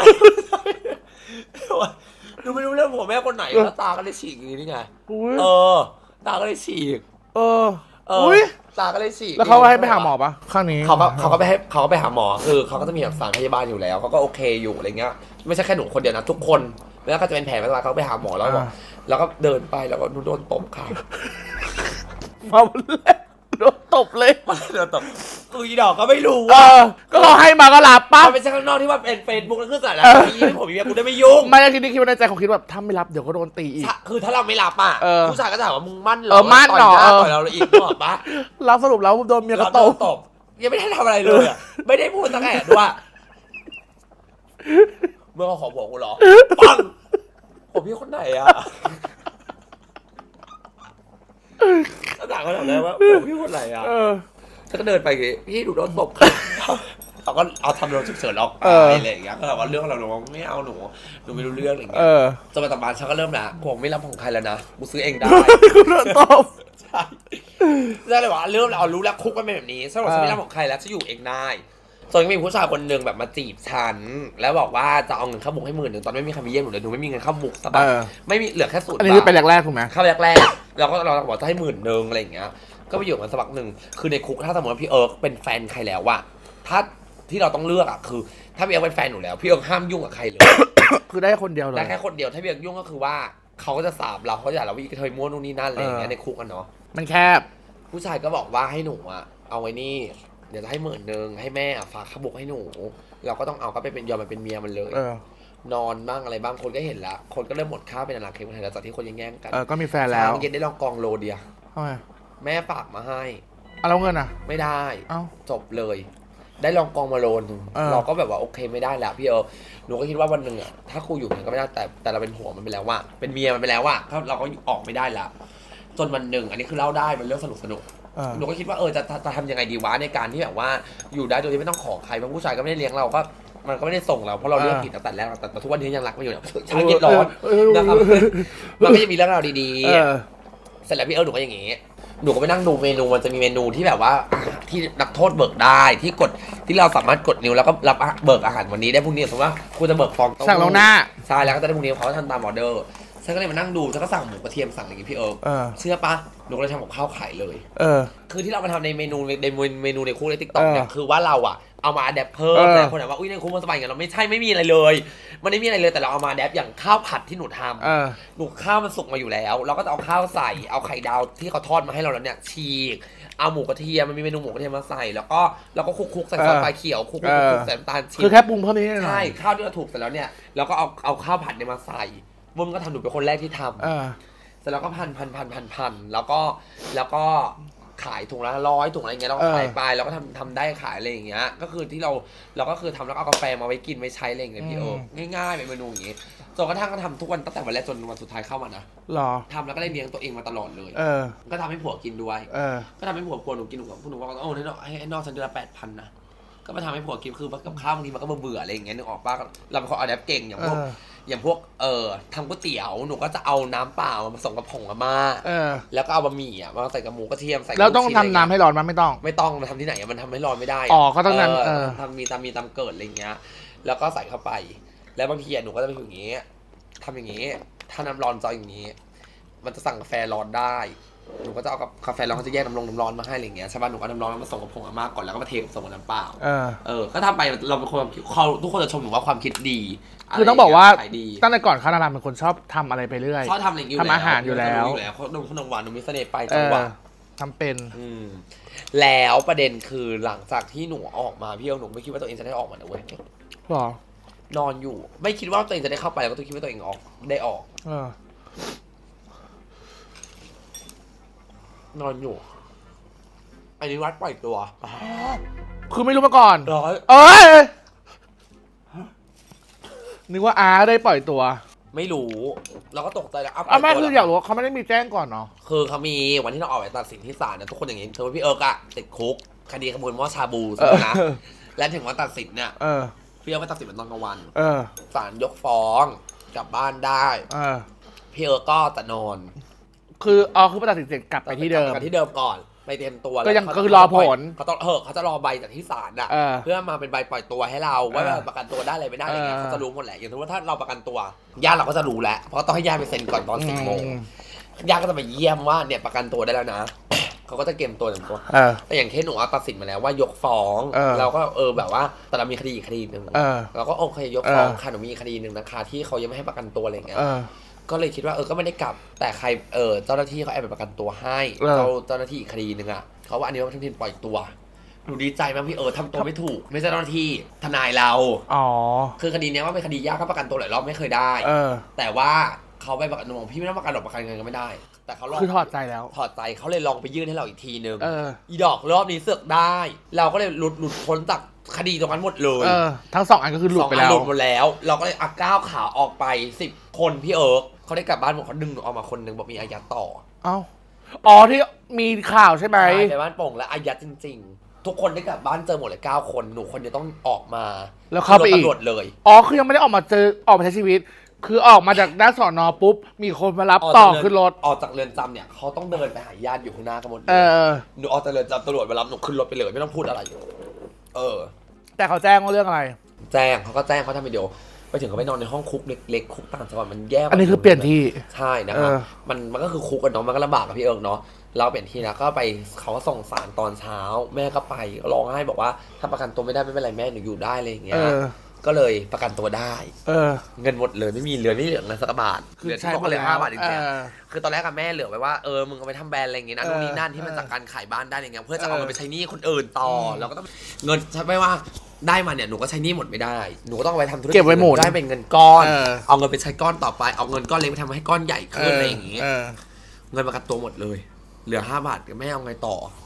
หนูไม่รู้เรื่องผัวแม่คนไหนแล้วตาก็เลยฉีกอย่างนี้ไงตาก็เลยฉีกตาก็เลยฉีกแล้วเขาให้ไปหาหมอปะข้างนี้เขาก็ไปหาหมอคือเขาก็จะมีแบบสารพยาบาลอยู่แล้วเขาก็โอเคอยู่อะไรเงี้ยไม่ใช่แค่หนูคนเดียวนะทุกคนแล้วก็จะเป็นแผลเป็นอะไรเขาไปหาหมอแล้วก็เดินไปแล้วก็โดนตบค่ะมาเลยโดนตบเลยโดนตบกูอีดอกก็ไม่รู้ก็เขาให้มาก็รับปั๊บไม่ใช่ข้างนอกที่ว่าเป็นเฟซบุ๊กแล้วคือสารอะไรผมมีเมียกูได้ไม่ยุ่งไม่ได้คิดว่าในใจเขาคิดแบบถ้าไม่รับเดี๋ยวก็โดนตีอีกคือถ้าเราไม่รับผู้ชายก็จะถามว่ามึงมั่นเหรอมั่นเหรอต่อยเราอีกหรอปะเราสรุปแล้วโดนเมียก็ตบยังไม่ได้ทำอะไรเลยไม่ได้พูดสักแอะด้วยเมื่อเขาขอบอกกูหรอปังผมพี่คนไหนถามเขาถามเลยว่าผมพี่คนไหนฉันก็เดินไปพี่ดูโดนตบเขาก็เอาทำโดนฉุกเฉินล็อกอะไรอย่างเงี้ยก็ถามว่าเรื่องเราหนูไม่เอาหนูไม่รู้เรื่องอะไรอย่างเงี้ยจนปัจจุบันฉันก็เริ่มละกูไม่รับของใครแล้วนะกูซื้อเองได้กูโดนตบใช่เลยว่าเริ่มเรารู้แล้วคุกมันเป็นแบบนี้ฉันบอกฉันไม่รับของใครแล้วฉันอยู่เองได้ส่วนมีผู้ชายคนหนึ่งแบบมาจีบฉันแล้วบอกว่าจะเอาเงินเข้าบุกให้10,000ตอนไม่มีใครมาเยี่ยมหนูเลยหนูไม่มีเงินเข้าบุกสักบาทไม่มีเหลือแค่0 บาทอันนี้เป็นแรกๆถูกไหมเข้าแรกๆเราบอกจะให้10,000อะไรอย่างเงี้ยก็ไปอยู่กันสักพักหนึ่งคือในคุกถ้าสมมติว่าพี่เป็นแฟนใครแล้วถ้าที่เราต้องเลือกคือถ้าพี่เป็นแฟนหนูแล้วพี่ห้ามยุ่งกับใครเลยคือได้คนเดียวเลยได้แค่คนเดียวถ้าพี่ยุ่งก็คือว่าเขาก็จะสาบเราเขาอยากเราวิ่งกระเทยม้วนนู่นนี่นั่นอะไรอย่างเงี้ยในคุกกันเนาะมันแคบผู้ชายก็บอกว่าให้หนูเอาไว้นี่เดี๋ยวจะให้10,000ให้แม่ฝากขบุกให้หนูเราก็ต้องเอาก็ไปเป็นยอมเป็นเมียมันเลยนอนบ้างอะไรบ้างคนก็เห็นละคนก็เริ่มหมดค่าเป็นอนาคตหลังจากที่คนแย่งกันก็มีแฟนแล้วเย็นได้ลองกองโลเดียแม่ฝากมาให้แล้วเงินอ่ะไม่ได้เอ้าจบเลยได้ลองกองมาโลนเราก็แบบว่าโอเคไม่ได้แล้วพี่หนูก็คิดว่าวันหนึ่งอ่ะถ้าครูอยู่มันก็ไม่ได้แต่เราเป็นผัวมันไปแล้วว่าเป็นเมียมันไปแล้วว่าเราก็ออกไม่ได้แล้วจนวันหนึ่งอันนี้คือเล่าได้มันเรื่องสนุกหนูก็คิดว่าจะทำยังไงดีวะในการที่แบบว่าอยู่ได้โดยที่ไม่ต้องขอใครเพราะผู้ชายก็ไม่ได้เลี้ยงเราก็มันก็ไม่ได้ส่งเราเพราะเราเลือกผิดตั้งแต่แรกแต่ทุกวันนี้ยังรักมันอยู่ชาเย็นร้อนนะครับมันก็จะมีเรื่องราวดีๆเสร็จแล้วพี่หนูก็อย่างงี้หนูก็ไปนั่งดูเมนูมันจะมีเมนูที่แบบว่าที่นักโทษเบิกได้ที่เราสามารถกดนิ้วแล้วก็รับเบิกอาหารวันนี้ได้พรุ่งนี้สมมติว่าคุณจะเบิกฟองสั่งเราหน้าใช่แล้วก็จะได้พรุ่งนี้เขาทำตามออเดอร์ฉันก็เลยมานั่งดูฉันก็สั่งหมูกระเทียมสั่งอย่างงี้พี่เชื่อปะหนูก็เลยทำกับข้าวขายเลยคือที่เรามาทำในเมนูในคู่ในติ๊กต็อกเนี่ยคือว่าเราอะเอามาอัดแอปเพิ่มแต่คนถามว่าอุ้ยในคู่มันสบายอย่างเราไม่ใช่ไม่มีอะไรเลยมันไม่มีอะไรเลยแต่เราเอามาอัดแอปอย่างข้าวผัดที่หนูทำหนูข้าวมันสุกมาอยู่แล้วเราก็จะเอาข้าวใส่เอาไข่ดาวที่เขาทอดมาให้เราแล้วเนี่ยฉีกเอาหมูกระเทียมมันมีเมนูหมูกระเทียมมาใส่แล้วก็คลุกใส่ซอสปลาเขียวคลุกใส่น้ำตาลคือแค่ปรุงเพิ่มนิดหน่อยใช่ข้าวที่เราถูกเสร็จแล้วเนี่ยเราก็เอาข้าวผัดเนี่ยมาใส่บุ้มก็ทำหนูเป็นคนแรกที่ทำเสร็จแล้วก็พันแล้วก็ขายถุงละ100ถุงอะไรเงี้ยเราก็ขายไปแล้วก็ทำได้ขายอะไรอย่างเงี้ยก็คือที่เราก็คือทำแล้วก็เอากาแฟมาไว้กินไว้ใช้อะไรอย่างเงี้ยพี่ง่ายๆเป็นเมนูอย่างงี้จนกระทั่งก็ทำทุกวันตั้งแต่วันแรกจนวันสุดท้ายเข้ามานะหรอทำแล้วก็ได้เลี้ยงตัวเองมาตลอดเลยก็ทำให้ผัวกินด้วยก็ทำให้ผัวหนูกินกับหนูบอกว่าโอ้ให้นอกฉันเดือนละ8,000นะก็มาทำให้ผัวกินคือกับข้าวบางทีมันก็เบื่ออะไรอย่างเงี้ยนึกออกป่ะเราเป็นคนอัดแอปเก่งอย่างพวกทำก๋วยเตี๋ยวหนูก็จะเอาน้ำเปล่ามาผสมกับผงอาม่าแล้วก็เอาบะหมี่มาใส่กับหมูกระเทียมใส่แล้วต้องทำน้ำให้ร้อนมั้ยไม่ต้องมาทำที่ไหนมันทำให้ร้อนไม่ได้ก็ต้องนั้นทำมีตามเกิดอะไรเงี้ยแล้วก็ใส่เข้าไปแล้วบางทีหนูก็จะไปอย่างงี้ทำอย่างงี้ถ้าน้ำร้อนจะอย่างงี้มันจะสั่งกาแฟร้อนได้หนูก็จะเอากับกาแฟร้อนเขาจะแยกน้ำร้อนมาให้อะไรเงี้ยใช่ป่ะหนูก็น้ำร้อนมาส่งกับผงอาม่าก่อนแล้วก็มาเทกับส่งกับน้ำเปล่าก็ทำไปเราเป็นคนทุกคนจะชมหนูว่าความคิดดีคือต้องบอกว่าตั้งแต่ก่อนคานาดาเป็นคนชอบทำอะไรไปเรื่อยชอบทำอะไรอยู่ทำอาหารอยู่แล้วเขาดูขนมหวานหนูมีเสน่ห์ไปจังหวะทำเป็นแล้วประเด็นคือหลังจากที่หนูออกมาพี่หนูไม่คิดว่าตัวเองจะได้ออกมานะเว้ยหรอนอนอยู่ไม่คิดว่าตัวเองจะได้เข้าไปแล้วก็คิดว่าตัวเองได้ออกนอนอยู่อันนี้วัดปล่อยตัวคือไม่รู้มาก่อนนึกว่าได้ปล่อยตัวไม่รู้เราก็ตกใจแล้วแม่คืออยากรู้ว่าเขาไม่ได้มีแจ้งก่อนเนาะคือเขามีวันที่เราออกไปตัดสินที่ศาลนะทุกคนอย่างนี้เธอพี่อะติดคุกคดีขโมยหม้อชาบูนะและถึงวันตัดสินเนี่ยพี่ก็ตัดสินเป็นตอนกลางวันศาลยกฟ้องกลับบ้านได้พี่ก็จะนอนคือคือตัดสินเสร็จกลับไปที่เดิมก่อนไปเตรียมตัวก็ยังคือรอผลเขาจะรอใบจากที่ศาลอ่ะเพื่อมาเป็นใบปล่อยตัวให้เราว่าประกันตัวได้อะไรไม่ได้อะไรเงี้ยเขาจะรู้หมดแหละอย่างสมมติว่าถ้าเราประกันตัวญาติเราก็จะรู้แล้วเพราะต้องให้ญาติไปเซ็นก่อนตอน10 โมงญาติก็จะมาเยี่ยมว่าเนี่ยประกันตัวได้แล้วนะเขาก็จะเก็บตัวแต่อย่างเคสหนูตัดสินมาแล้วว่ายกฟ้องเราก็แบบว่าแต่เรามีคดีอีกคดีนึงเราก็โอเคยกฟ้องค่ะหนูมีคดีนึงนะคะที่เขายังไม่ให้ประกันตัวอะไรเงี้ยก็เลยคิดว่าก็ไม่ได้กลับแต่ใครเจ้าหน้าที่เขาแอบไปประกันตัวให้เจ้าหน้าที่อีกคดีนึงอ่ะเขาว่าอันนี้ว่าทั้งทีปล่อยตัวหนูดีใจมากพี่ทำตัวไม่ถูกไม่ใช่เจ้าหน้าที่ทนายเราคือคดีนี้ว่าเป็นคดียากเขาประกันตัวหลายรอบไม่เคยได้แต่ว่าเขาไปประกันตัวพี่ไม่ต้องประกันหรอกประกันเงินก็ไม่ได้แต่เขาคือถอดใจแล้วถอดใจเขาเลยลองไปยื่นให้เราอีกทีนึงอีดอกรอบนี้เสือกได้เราก็เลยหลุดพ้นจากคดีตรงนั้นหมดเลยทั้ง2 อันก็คือหลุดไปแล้วหลุดหมดแล้วเราก็เลยก้าวขาออกไป10 คนพี่เขาได้กลับบ้านหมดเขาดึงหนูออกมาคนนึงบอกมีอายัดต่อที่มีข่าวใช่ไหมใช่ไปบ้านโป่งและอายัดจริงๆทุกคนได้กลับบ้านเจอหมดเลย9 คนหนูคนเดียวต้องออกมาแล้วเข้าไปอีกตำรวจเลยคือยังไม่ได้ออกมาใช้ชีวิตคือออกมาจากด้านสน.ปุ๊บมีคนมารับต่อขึ้นรถออกจากเรือนจำเนี่ยเขาต้องเดินไปหาญาติอยู่ข้างหน้ากันหมดเลยหนูออกจากเรือนจำตำรวจมารับหนูขึ้นรถไปเลยไม่ต้องพูดอะไรแต่เขาแจ้งว่าเรื่องอะไรแจ้งเขาก็แจ้งเขาทำวิดีโอไปถึงเขาไปนอนในห้องคุกเล็กคุกต่างจังหวัดมันแย่อันนี้คือเปลี่ยนที่ใช่นะครับมันก็คือคุกกันเนาะมันก็ลำบากกับพี่เนาะเราเปลี่ยนที่นะก็ไปเขาส่งสารตอนเช้าแม่ก็ไปร้องไห้บอกว่าถ้าประกันตัวไม่ได้ไม่เป็นไรแม่หนูอยู่ได้อะไรอย่างเงี้ยก็เลยประกันตัวได้เงินหมดเลยไม่มีเหลือไม่เหลือเงินสักบาทเหลือที่บอกเหลือ5 บาทจริงๆคือตอนแรกกับแม่เหลือไว้ว่ามึงเอาไปทำแบรนด์อะไรอย่างเงี้ยนะนู่นนี่นั่นที่มันจากการขายบ้านได้อย่างเงี้ยเพื่อจะเอาเงินไปใช้หนี้คนอื่นต่อเราก็ต้องเงินใช่ไหมว่าได้มาเนี่ยหนูก็ใช้หนี้หมดไม่ได้หนูก็ต้องเอาไปทำธุรกิจเก็บไว้หมดได้เป็นเงินก้อนเอาเงินไปใช้ก้อนต่อไปเอาเงินก้อนเล็กไปทำให้ก้อนใหญ่ขึ้นอะไรอย่างเงี้ยเงินประกันตัวหมดเลยเหลือ5 บาทกับแม่เอาไงต่อ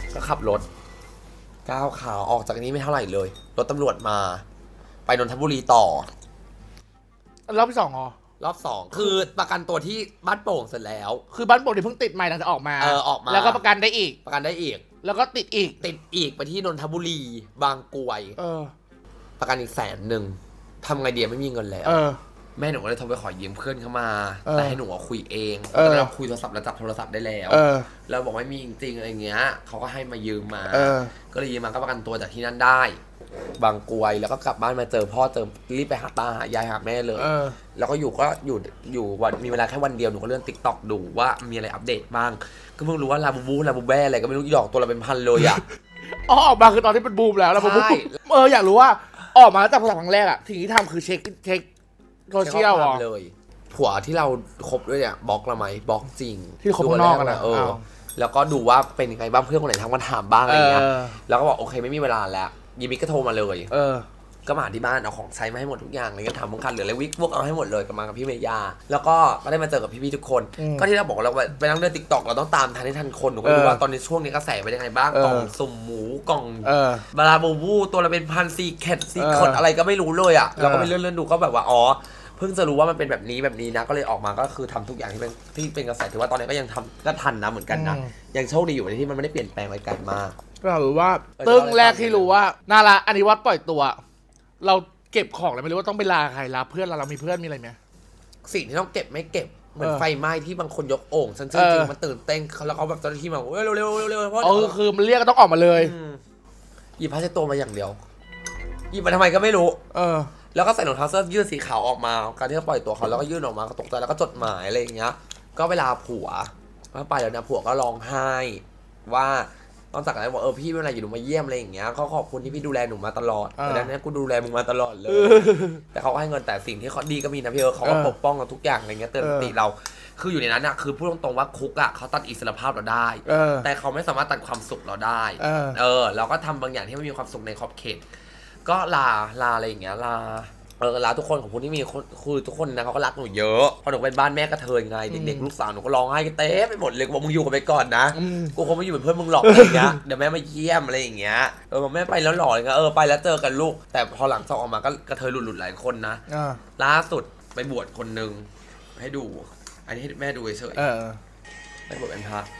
ก็ขับรถก้าวขาออกจากนี้ไม่เท่าไหร่เลยรถตำรวจมาไปนนทบุรีต่อรอบที่2 รอบ2คือประกันตัวที่บ้านโป่งเสร็จแล้วคือบ้านโป่งที่เพิ่งติดใหม่หลังจากออกมาออกมาแล้วก็ประกันได้อีกแล้วก็ติดอีกไปที่นนทบุรีบางกรวยประกันอีก100,000ทำไงเดียไม่มีเงินแล้วแม่หนูก็เลยโทรไปขอยืมเพื่อนเข้ามาแต่ให้หนูคุยเองเราคุยโทรศัพท์แล้วจับโทรศัพท์ได้แล้วเราบอกไม่มีจริงๆอะไรเงี้ยเขาก็ให้มายืมมาก็เลยยืมมาก็ประกันตัวจากที่นั่นได้บางกรวยแล้วก็กลับบ้านมาเจอพ่อรีบไปหาตาหายายหาแม่เลยแล้วก็อยู่วันมีเวลาแค่วันเดียวหนูก็เลื่อน TikTok ดูว่ามีอะไรอัปเดตบ้างก็เพิ่งรู้ว่าลาบูแบ้อะไรก็ไม่รู้ดอกตัวละเป็นพันเลยอ่ะออกมาคือตอนที่เป็นบูมแล้วลาบูอยากรู้ว่าออกมาจากภาษาครั้งแรกอะสิ่งที่ทำคือเช็คโซเชียลเลยผัวที่เราคบด้วยเนี่ยบล็อกเราไหมบล็อกจริงที่คบข้างนอกกันนะแล้วก็ดูว่าเป็นยังไงบ้างเพื่อนคนไหนทักมาถามบ้างอะไรเงี้ยแล้วก็บอกโอเคไม่มีเวลาแล้วยิมิก็โทรมาเลยก็มาที่บ้านเอาของใช้มาให้หมดทุกอย่างเลยก็ทำของคันเหลืออะไรวิกพวกเอาให้หมดเลยกับมากับพี่เมย่าแล้วก็ได้มาเจอกับพี่ๆทุกคนก็ที่เราบอกเราไปนั่งเล่น TikTok เราต้องตามทันให้ทันคนหนูก็รู้ว่าตอนนี้ช่วงนี้กระแสเป็นยังไงบ้างกล่องสุ่มหมูกล่องบาราบูบูตัวละเป็นพันซีแคทซีคอนอะไรก็ไม่รู้เลยอ่ะเราก็ไปเลื่อนดูก็แบบว่าอ๋อเพิ่งจะรู้ว่ามันเป็นแบบนี้นะก็เลยออกมาก็คือทำทุกอย่างที่เป็นกระแสถือว่าตอนนี้ก็ยังทำก็ทันนะเหมือนกันนะยังโชคดีอยู่ในที่มันไม่ได้เปลี่ยนแปลงอะไรกันมากก็รู้ว่าตึ้งแรกที่รู้ว่าน่ารักอันนี้วัดปล่อยตัวเราเก็บของแล้วไม่รู้ว่าต้องไปลาใครลาเพื่อนเรามีเพื่อนมีอะไรไหมสิ่งที่ต้องเก็บไม่เก็บเหมือนไฟไหม้ที่บางคนยกโอ่งฉันจริงมันตื่นเต้นแล้วเขาแบบเจ้าหน้าที่มาเร็วเพราะคือมันเรียกก็ต้องออกมาเลยหยิบผ้าเช็ดตัวมาอย่างเดียวหยิบมาทำไมก็ไม่รู้แล้วก็ใส่รองเท้าเสื้อยืดสีขาวออกมาการที่เขาปล่อยตัวเขาแล้วก็ยื่นออกมาตกใจแล้วก็จดหมายอะไรอย่างเงี้ยก็เวลาผัวไปแล้วนะผัวก็ร้องไห้ว่าต้องจากนั้นบอกพี่ไม่เป็นไรอยู่หนูมาเยี่ยมอะไรอย่างเงี้ยเขาขอบคุณที่พี่ดูแลหนูมาตลอดแต่ดังนั้นกูดูแลมึงมาตลอดเลยแต่เขาให้เงินแต่สิ่งที่เขาดีก็มีนะพี่เขาก็ปกป้องเราทุกอย่างอะไรเงี้ยเตือนสติเราคืออยู่ในนั้นน่ะคือพูดตรงๆว่าคุกอ่ะเขาตัดอิสรภาพเราได้แต่เขาไม่สามารถตัดความสุขเราได้เราก็ทำบางอย่างที่ไม่มีความสุขในขอบเขตก็ลาอะไรอย่างเงี้ยลาทุกคนของคุณที่มีคือทุกคนนะเขาก็รักหนูเยอะพอหนูเป็นบ้านแม่กระเทยไงเด็กๆลูกสาวหนูก็ร้องไห้กันเต็มไปหมดเลยบอกมึงอยู่กันไปก่อนนะกูคงไม่อยู่เป็นเพื่อนมึงหรอกอะไรอย่างเงี้ยเดี๋ยวแม่มาเยี่ยมอะไรอย่างเงี้ยบอกแม่ไปแล้วหล่อเลยไปแล้วเจอกันลูกแต่พอหลังสอบออกมาก็กระเทยหลุดหลายคนนะล่าสุดไปบวชคนนึงให้ดูอันนี้ให้แม่ดูเฉยไปบวชเป็นพระ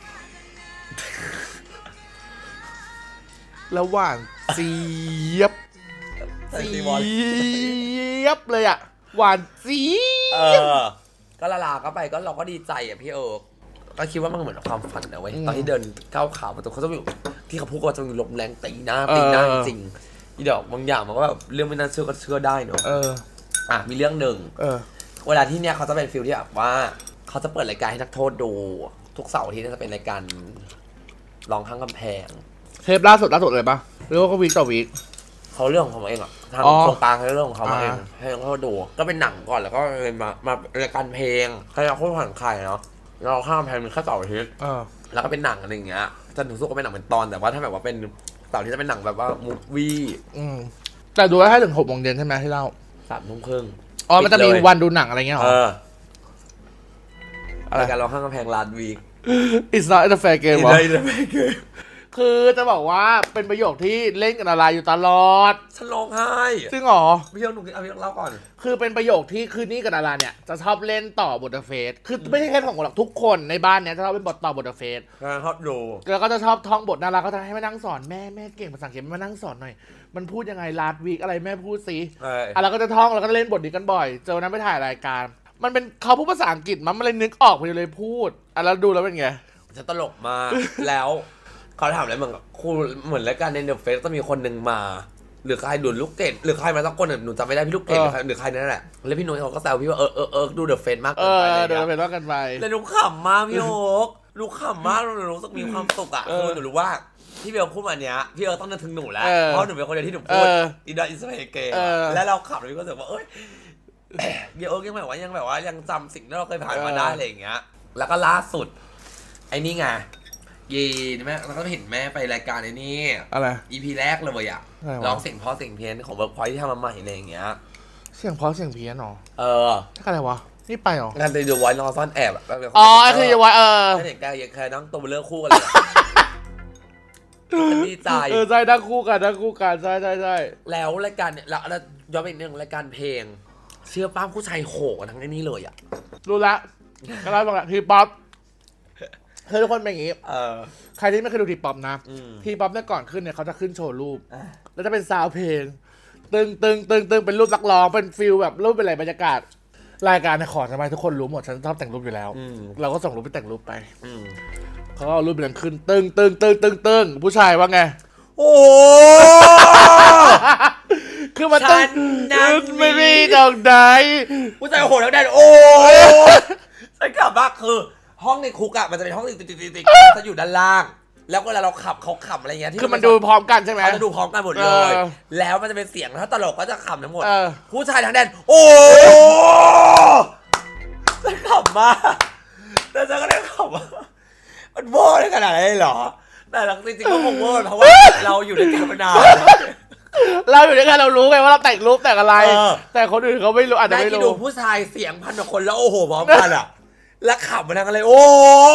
ระหว่างเจี๊ยบเลยอ่ะหวานจี๊บก็ลาก็ไปก็เราก็ดีใจอ่ะพี่ก็คิดว่ามันเหมือนความฝันนะเว้ยตอนที่เดินก้าวขาประตูเขาจะมีที่เขาพูดว่าจะมีลมแรงตีหน้าจริงอีดอกบางอย่างมันก็แบบเรื่องไม่น่าเชื่อก็เชื่อได้เนอะมีเรื่องหนึ่งเวลาที่เนี้ยเขาจะเป็นฟิลที่แบบว่าเขาจะเปิดรายการให้นักโทษดูทุกเสาร์อาทิตย์จะเป็นรายการร้องข้างกำแพงเทปล่าสุดเลยปะหรือว่าก็วีคต่อวีคเขาเรื่องของเขาเองอ่ะทางโครงการเขาเรื่องของเขาเองให้เขาดูก็เป็นหนังก่อนแล้วก็เลยมารายการเพลงให้เราผ่อนคลายเนาะเราข้ามเพลงมันแค่เสาร์อาทิตย์แล้วก็เป็นหนังอะไรอย่างเงี้ยจะถึงสู้ก็เป็นหนังเป็นตอนแต่ว่าถ้าแบบว่าเป็นเสาร์อาทิตย์จะเป็นหนังแบบว่ามูฟวี่แต่ดูได้ถึง6 โมงเย็นใช่ไหมที่เล่า 3:30 มันจะมีวันดูหนังอะไรเงี้ยหรอรายการเราข้ามกำแพงลานวีค It's not a fair game วะคือจะบอกว่าเป็นประโยคที่เล่นกันอะไรอยู่ตลอดฉันร้องไห้จริงเหรอพี่หนุ่มเอาพี่เล่าก่อนคือเป็นประโยคที่คือนี่กับดาราเนี่ยจะชอบเล่นต่อบทเฟสคือไม่ใช่แค่ของหรอกทุกคนในบ้านเนี่ยจะชอบเป็นบทต่อบทเฟสชอบดูแล้วก็จะชอบท่องบทดาราก็จะให้มานั่งสอนแม่เก่งภาษาอังกฤษมานั่งสอนหน่อยมันพูดยังไงลาดวีกอะไรแม่พูดสิเราก็จะท่องแล้วก็เล่นบทนี้กันบ่อยเจอนั้นไปถ่ายรายการมันเป็นเขาพูดภาษาอังกฤษมันเลยนึกออกไปเลยพูดแล้วดูแล้วเป็นไงจะตลกมากแล้วเขาถามอะไรมึงครูเหมือนรายการในเดอะเฟสจะมีคนหนึ่งมาหรือใครดูลูกเกดหรือใครมาสักคนหนูจำไม่ได้พี่ลูกเกดหรือใครนั่นแหละแล้วพี่นุ้ยเขาก็แซวพี่ว่าดูเดอะเฟสมากเกินไปเลยเดอะเฟสมากเกินไปแล้วหนูขำมากพี่โอ๊กหนูขำมากหนูรู้สึกมีความสุขอ่ะคือหนูรู้ว่าพี่เบลพูดมาเนี้ยพี่ต้องนึกถึงหนูแล้วเพราะหนูเป็นคนเดียวที่หนูพูดอีดาอิสเปเกมแล้วเราขำแล้วพี่ก็รู้สึกว่าเดี๋ยวยังแบบว่ายังจำสิ่งที่เราเคยผ่านมาได้อะไรอย่างเงี้ยแล้วก็ล่าสุดไอ้นี่ไงยีแม่เราก็เห็นแม่ไปรายการไอ้นี่อะไร EP แรกเลยอ่ะร้องเสียงเพราะเสียงเพี้ยนของเวิร์กพอยท์ที่ทำมาใหม่อะไรอย่างเงี้ยเสียงเพราะเสียงเพี้ยนหรอถ้าอะไรวะนี่ไปหรองานตีดูไว้นอนซ่อนแอบคือดูไว้ไม่เห็นแกยังเคยนั่งตัวเบลเลอร์คู่กันเลยดีใจใช่ทั้งคู่กันใช่แล้วรายการเนี่ยแล้วย้อนไปอีกหนึ่งรายการเพลงเชื่อป้าผู้ชายโหกันทั้งนี้เลยอ่ะรู้ละก็ได้บอกละทีป๊อปทุกคนเป็นอย่างนี้ใครที่ไม่เคยดูทีป๊อปนะทีป๊อปเนี่ยก่อนขึ้นเนี่ยเขาจะขึ้นโชว์รูปแล้วจะเป็นซาวเพลงตึงเป็นรูปนักร้องเป็นฟิลแบบรูปเป็นอะไรบรรยากาศรายการในขอทำไมทุกคนรู้หมดฉันชอบแต่งรูปอยู่แล้วเราก็ส่งรูปไปแต่งรูปไปเขาเอารูปนั้นขึ้นตึงผู้ชายว่าไงโอ้คือมันตึงไม่มีดอกไดผู้ชายโหดแล้วได้โอ้ฉันกลับบ้านคือห้องในคุกอะมันจะเป็นห้องติดจะอยู่ด้านล่างแล้วเวลาเราขับเขาขับอะไรเงี้ยคือมันดูพร้อมกันใช่ไหมเขาจะดูพร้อมกันหมดเลยแล้วมันจะเป็นเสียงถ้าตลกก็จะขำทั้งหมดผู้ชายทั้งแดนโอ้ฉันขำมากแต่ฉันก็ได้ขำว่ามันโว้ได้ขนาดนี้เหรอแต่จริงๆก็คงโว้เพราะว่าเราอยู่ในกันมานานเราอยู่ด้วยกันเรารู้ไงว่าเราแต่งรูปแต่งอะไรแต่คนอื่นเขาไม่รู้อาจจะไม่รู้ดูผู้ชายเสียงพันกว่าคนแล้วโอ้โหพร้อมกันอะแล้วขำมาทั้งอะไรโอ้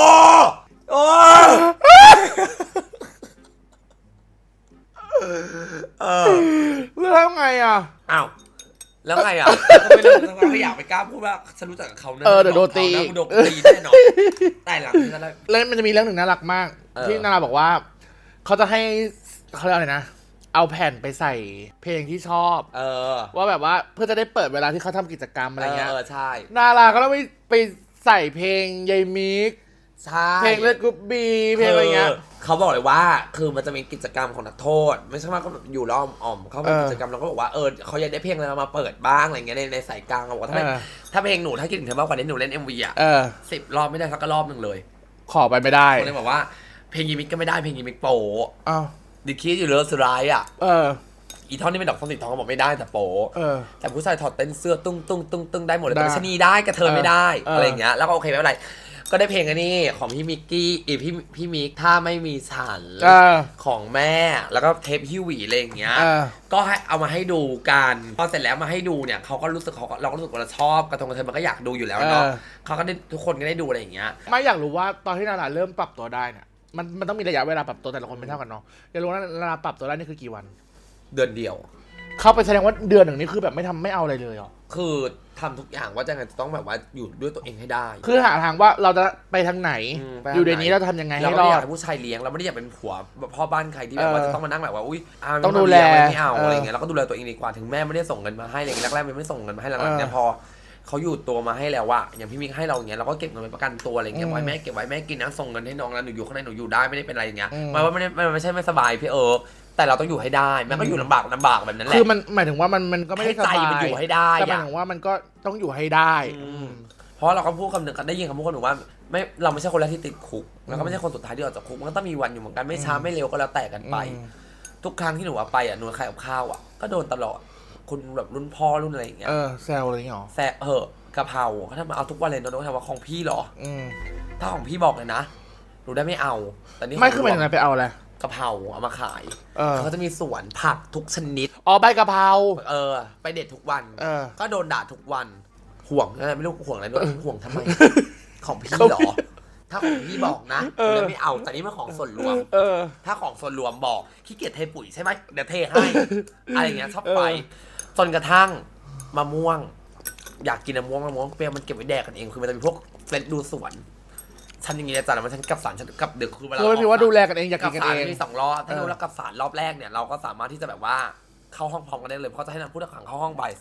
แล้วไงอ่ะอ้าวแล้วไงอ่ะไม่อยากไปกล้าพูดว่าฉันรู้จักกับเขานะเดี๋ยวโดนตีแน่นอนแต่หลังจากนั้นแล้วมันจะมีเรื่องหนึ่งน่ารักมากที่นาราบอกว่าเขาจะให้เขาเรียกอะไรนะเอาแผ่นไปใส่เพลงที่ชอบว่าแบบว่าเพื่อจะได้เปิดเวลาที่เขาทำกิจกรรมอะไรเงี้ยใช่นาราก็ต้องไปใส่เพลงยายมิกเพลงเลือดกรุ๊ปบีเพลงอะไรเงี้ยเขาบอกเลยว่าคือมันจะมีกิจกรรมของนักโทษไม่ใช่ว่าก็อยู่ล้อมอ่อมเขาเป็นกิจกรรมเราก็บอกว่าเขาอยากได้เพลงอะไรมาเปิดบ้างอะไรเงี้ยในสายกลางเขาบอกถ้าเพลงหนูถ้าคิดถึงเธอมากกว่านี้หนูเล่น MV อ่ะ10 รอบไม่ได้สักรอบหนึ่งเลยขอไปไม่ได้เขาเลยบอกว่าเพลงยิมิกก็ไม่ได้เพลงยิมิกโปดิคิดอยู่เลือดสุดร้ายอ่ะอีท่อนนี่เป็นดอกส้มสีทองบอกไม่ได้แต่โปแต่ผู้ชายถอดเต้นเสื้อตุ้งได้หมดเลยแต่ชนีได้กระเทยไม่ได้อะไรอย่างเงี้ยแล้วก็โอเคไม่เป็นไรก็ได้เพลงอันนี้ของพี่มิกกี้พี่มิกถ้าไม่มีฉันของแม่แล้วก็เทปฮิวีอะไรอย่างเงี้ยก็ให้เอามาให้ดูกันพอเสร็จแล้วมาให้ดูเนี่ยเขาก็รู้สึกเราก็รู้สึกว่าเราชอบกระทงเธอมันก็อยากดูอยู่แล้วเนาะเขาก็ได้ทุกคนก็ได้ดูอะไรอย่างเงี้ยไม่อยากรู้ว่าตอนที่นาราเริ่มปรับตัวได้เนี่ยมันต้องมีระยะเวลาปรับตัวแต่ละคนไม่เท่ากันเนาะอยากรู้ว่านาราปรับตัวได้นี่คือกี่วันเดือนเดียวเข้าไปแสดงว่าเดือนหนึ่งนี่คือแบบไม่เอาอะไรเลยหรอคือทำทุกอย่างว่าจะต้องแบบว่าอยู่ด้วยตัวเองให้ได้คือหาทางว่าเราจะไปทางไหนอยู่ในนี้เราทำยังไงให้รอดเราไม่อยากให้ผู้ชายเลี้ยงเราไม่ได้อยากเป็นผัวพ่อบ้านใครที่แบบว่าจะต้องมานั่งแบบว่าอุ้ยต้องดูแลไม่เอาอะไรเงี้ยเราก็ดูแลตัวเองดีกว่าถึงแม่ไม่ได้ส่งเงินมาให้อะไรเงี้ยแรกๆมันไม่ส่งเงินมาให้หลังๆเนี่ยพอเขาอยู่ตัวมาให้แล้วว่าอย่างพี่มิกให้เราอย่างเงี้ยเราก็เก็บเงินไปประกันตัวอะไรเงี้ยไว้แม่เก็บไว้แม่กินนะส่งเงินให้น้องแล้วหนูอยู่ข้างในหนูอยู่ได้ไม่ได้เป็นอะไรอย่างเงี้ยหมายว่าไม่ใช่ไม่สบายพี่แต่เราต้องอยู่ให้ได้แม่ก็อยู่ลำบากแบบนั้นแหละคือมันหมายถึงว่ามันก็ไม่ได้สบายมันอยู่ให้ได้แต่หมายถึงว่ามันก็ต้องอยู่ให้ได้เพราะเราก็พูดคำหนึ่งได้ยินคำพูดคนหนึ่งว่าไม่เราไม่ใช่คนแรกที่ติดคุกแล้วก็ไม่ใช่คนสุดท้ายที่ออกจากคุกมันก็ต้องมีวันอยู่เหมือนกันไม่ช้าไม่เร็วก็แล้วแต่กันไปทุกครั้งที่หนูไปหนูขายกับข้าวก็โดนตลอดคุณแบบรุ่นพ่อรุ่นอะไรอย่างเงี้ยแซวอะไรอย่างเงี้ยแซวกะเพราเขาทำมาเอาทุกวันเลยน้องถามว่าของพี่เหรอถ้าของพี่บอกเลยนะหนูได้ไม่เอาแต่นี่ไม่คือมันไปเอาอะไรกะเพราเอามาขายเขาจะมีสวนผักทุกชนิดใบกะเพราไปเด็ดทุกวันก็โดนด่าทุกวันห่วงไม่รู้ห่วงอะไรด้วยห่วงทำไมของพี่เหรอถ้าของพี่บอกนะหนูไม่เอาแต่นี่มันของส่วนรวมถ้าของส่วนรวมบอกขี้เกียจเทปุ๋ยใช่ไหมเดี๋ยวเทให้อะไรอย่างเงี้ยชอบไปจนกระทั่งมะม่วงอยากกินมะม่วงเปรี้ยวมันเก็บไว้แดกกันเองคือมันจะมีพวกเฟรนดูสวนฉันอย่างงี้นะจ๊ะมันฉันกับสารฉันกับดึกคือเวลาเราว่าดูแลกันเองอยากกินกันเองมี2 รอบถ้าดูแล้วกับสารรอบแรกเนี่ยเราก็สามารถที่จะแบบว่าเข้าห้องพร้อมกันได้เลยเพราะจะให้นางผู้ต้องขังเข้าห้องบ่าย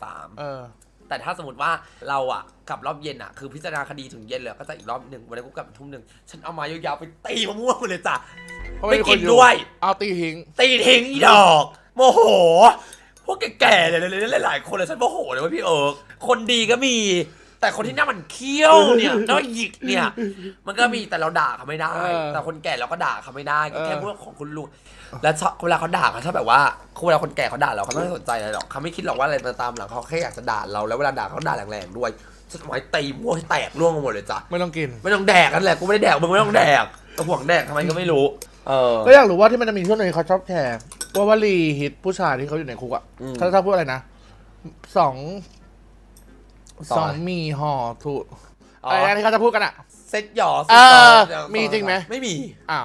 3แต่ถ้าสมมติว่าเรากลับรอบเย็นคือพิจารณาคดีถึงเย็นเลยก็จะอีกรอบ1วันนี้กูกลับทุ่ม 1ฉันเอามายาวๆไปตีมะม่วงเลยจ้ะไม่กินด้วยเอาตีทิ้งอีดอกโมโหพวกแก่ๆเลยหลายๆคนเลยฉันโมโหเลยว่าพี่คนดีก็มีแต่คนที่หน้ามันเคี้ยวเนี่ยหน้าหยิกเนี่ยมันก็มีแต่เราด่าเขาไม่ได้แต่คนแก่เราก็ด่าเขาไม่ได้แค่พวกของคุณลุงแล้วเวลาเขาด่าเขาชอบแบบว่าเวลาคนแก่เขาด่าเราเขาไม่สนใจอะไรหรอกเขาไม่คิดหรอกว่าอะไรมาตามหลังเขาแค่อยากจะด่าเราแล้วเวลาด่าเขาด่าแรงๆด้วยฉันไว้ตีมั่วให้แตกร่วงหมดเลยจ้ะไม่ต้องกินไม่ต้องแดกกันแหละกูไม่ได้แดกมึงไม่ต้องแดกแต่ห่วงแดกทำไมก็ไม่รู้ก็อยากรู้ว่าที่มันจะมีช่วงนึงเขาชอบแชร์ว่าวลีฮิตผู้ชายที่เขาอยู่ในคุกเขาชอบพูดอะไรนะสองมีห่อถูอะไรที่เขาจะพูดกันเซ็ตหยอมีจริงไหมไม่มีอ้าว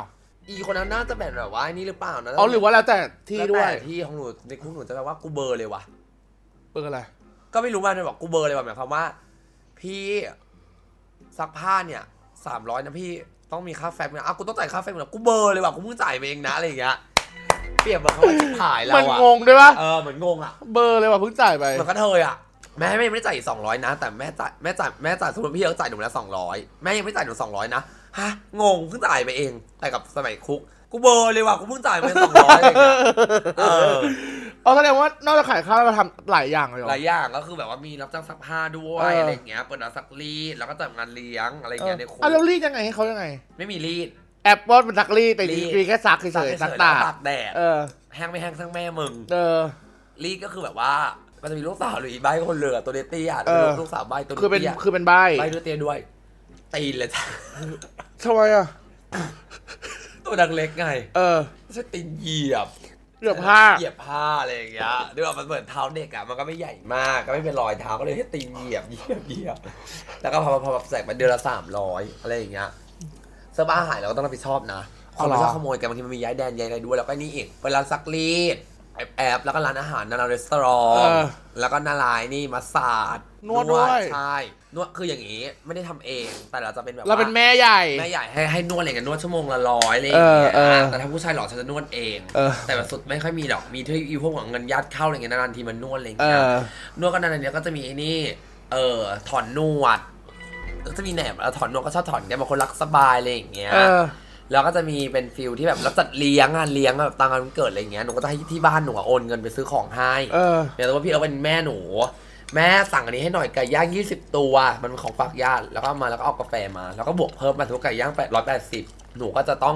อีคนนั้นน่าจะแบบว่านี่หรือเปล่านะอ๋อหรือว่าแล้วแต่ที่ด้วยแต่ที่ของหนูในคุกหนูจะแบบว่ากูเบอร์เลยว่ะเบอร์อะไรก็ไม่รู้ว่าจะบอกกูเบอร์เลยว่ะหมายความว่าพี่ซักผ้าเนี่ย300นะพี่ต้องมีค่าแฟมนะกูต้องจ่ายค่าแฟมนะกูเบอร์เลยว่ะกูเพิ่งจ่ายเองนะอะไรอย่างเงี้ยเปรียบเหมือนเขาว่าชิบหายแล้วอะมันงงด้วยปะเหมือนงงอะเบอร์เลยว่ะเพิ่งจ่ายไปเหมือนก็เธออะแม่ไม่ได้จ่าย200นะแต่แม่จ่ายสมมติพี่เขาจ่ายหนูแล้ว200แม่ยังไม่จ่ายหนู200นะฮะงงเพิ่งจ่ายไปเองแต่กับสมัยคุกกูเบอร์เลยว่ะกูเพิ่งจ่ายไป200เลยเอาแสดงว่านอกจากขายข้าวเราทำหลายอย่างเลยหลายอย่างก็คือแบบว่ามีรับจ้างซักผ้าด้วยอะไรเงี้ยเปิดร้านซักรีดแล้วก็จัดงานเลี้ยงอะไรเงี้ยในคุกแล้วรีดยังไงให้เขายังไงไม่มีรีดแอปว่าเป็นซักรีดแต่รีดแค่ซักเฉยๆซักตากแดดแห้งไม่แห้งทั้งแม่มึงรีดก็คือแบบว่ามันจะมีลูกสาวหรืออีใบคนเหลือตัวเตี้ยลูกสาวใบตัวเตี้ยคือเป็นใบตัวเตี้ยด้วยตีนเลยจ้ะทำไมอ่ะตัวดังเล็กไงใช่ตีนเหยียบผ้าอะไรอย่างเงี้ยด้วยมันเหมือนเท้าเด็กอ่ะมันก็ไม่ใหญ่มากก็ไม่เป็นรอยเท้าก็เลยให้ตีนเหยียบแล้วก็พอแสกมาเดือนละ300อะไรอย่างเงี้ยเสื้อผ้าหายเราก็ต้องรับผิดชอบนะคนไม่ชอบขโมยกันบางทีมันมีย้ายแดนย้ายอะไรด้วยแล้วก็นี่อีกเวลาซักรีดแอบแล้วก็ร้านอาหารนานารีสอร์ทแล้วก็นาลายนี่มาสาดนวดด้วยใช่นวดคืออย่างงี้ไม่ได้ทำเองแต่เราจะเป็นแบบเราเป็นแม่ใหญ่ให้นวดอะไรกันนวดชั่วโมงละ100อะไรอย่างเงี้ยแต่ถ้าผู้ชายหล่อฉันจะนวดเองแต่แบบสุดไม่ค่อยมีหรอกมีที่อยู่พวกเงินญาติเข้าอะไรเงี้ยนานๆทีมันนวดอะไรเงี้ยนวดก็นานๆเนี้ยก็จะมีไอ้นี่ถอนนวดก็จะมีแหนบถอนนวดก็ชอบถอนกันบางคนรักสบายอะไรอย่างเงี้ยแล้วก็จะมีเป็นฟิลที่แบบรับจัดเลี้ยงงานเลี้ยงแบบตามงานวันเกิดอะไรเงี้ยหนูก็จะให้ที่บ้านหนูโอนเงินไปซื้อของให้อย่างแต่ว่าพี่เป็นแม่หนูแม่สั่งอันนี้ให้หน่อยไก่ย่าง20ตัวมันเป็นของฝากญาติแล้วก็มาแล้วก็เอากาแฟมาแล้วก็บวกเพิ่มมาทุกไก่ย่าง180หนูก็จะต้อง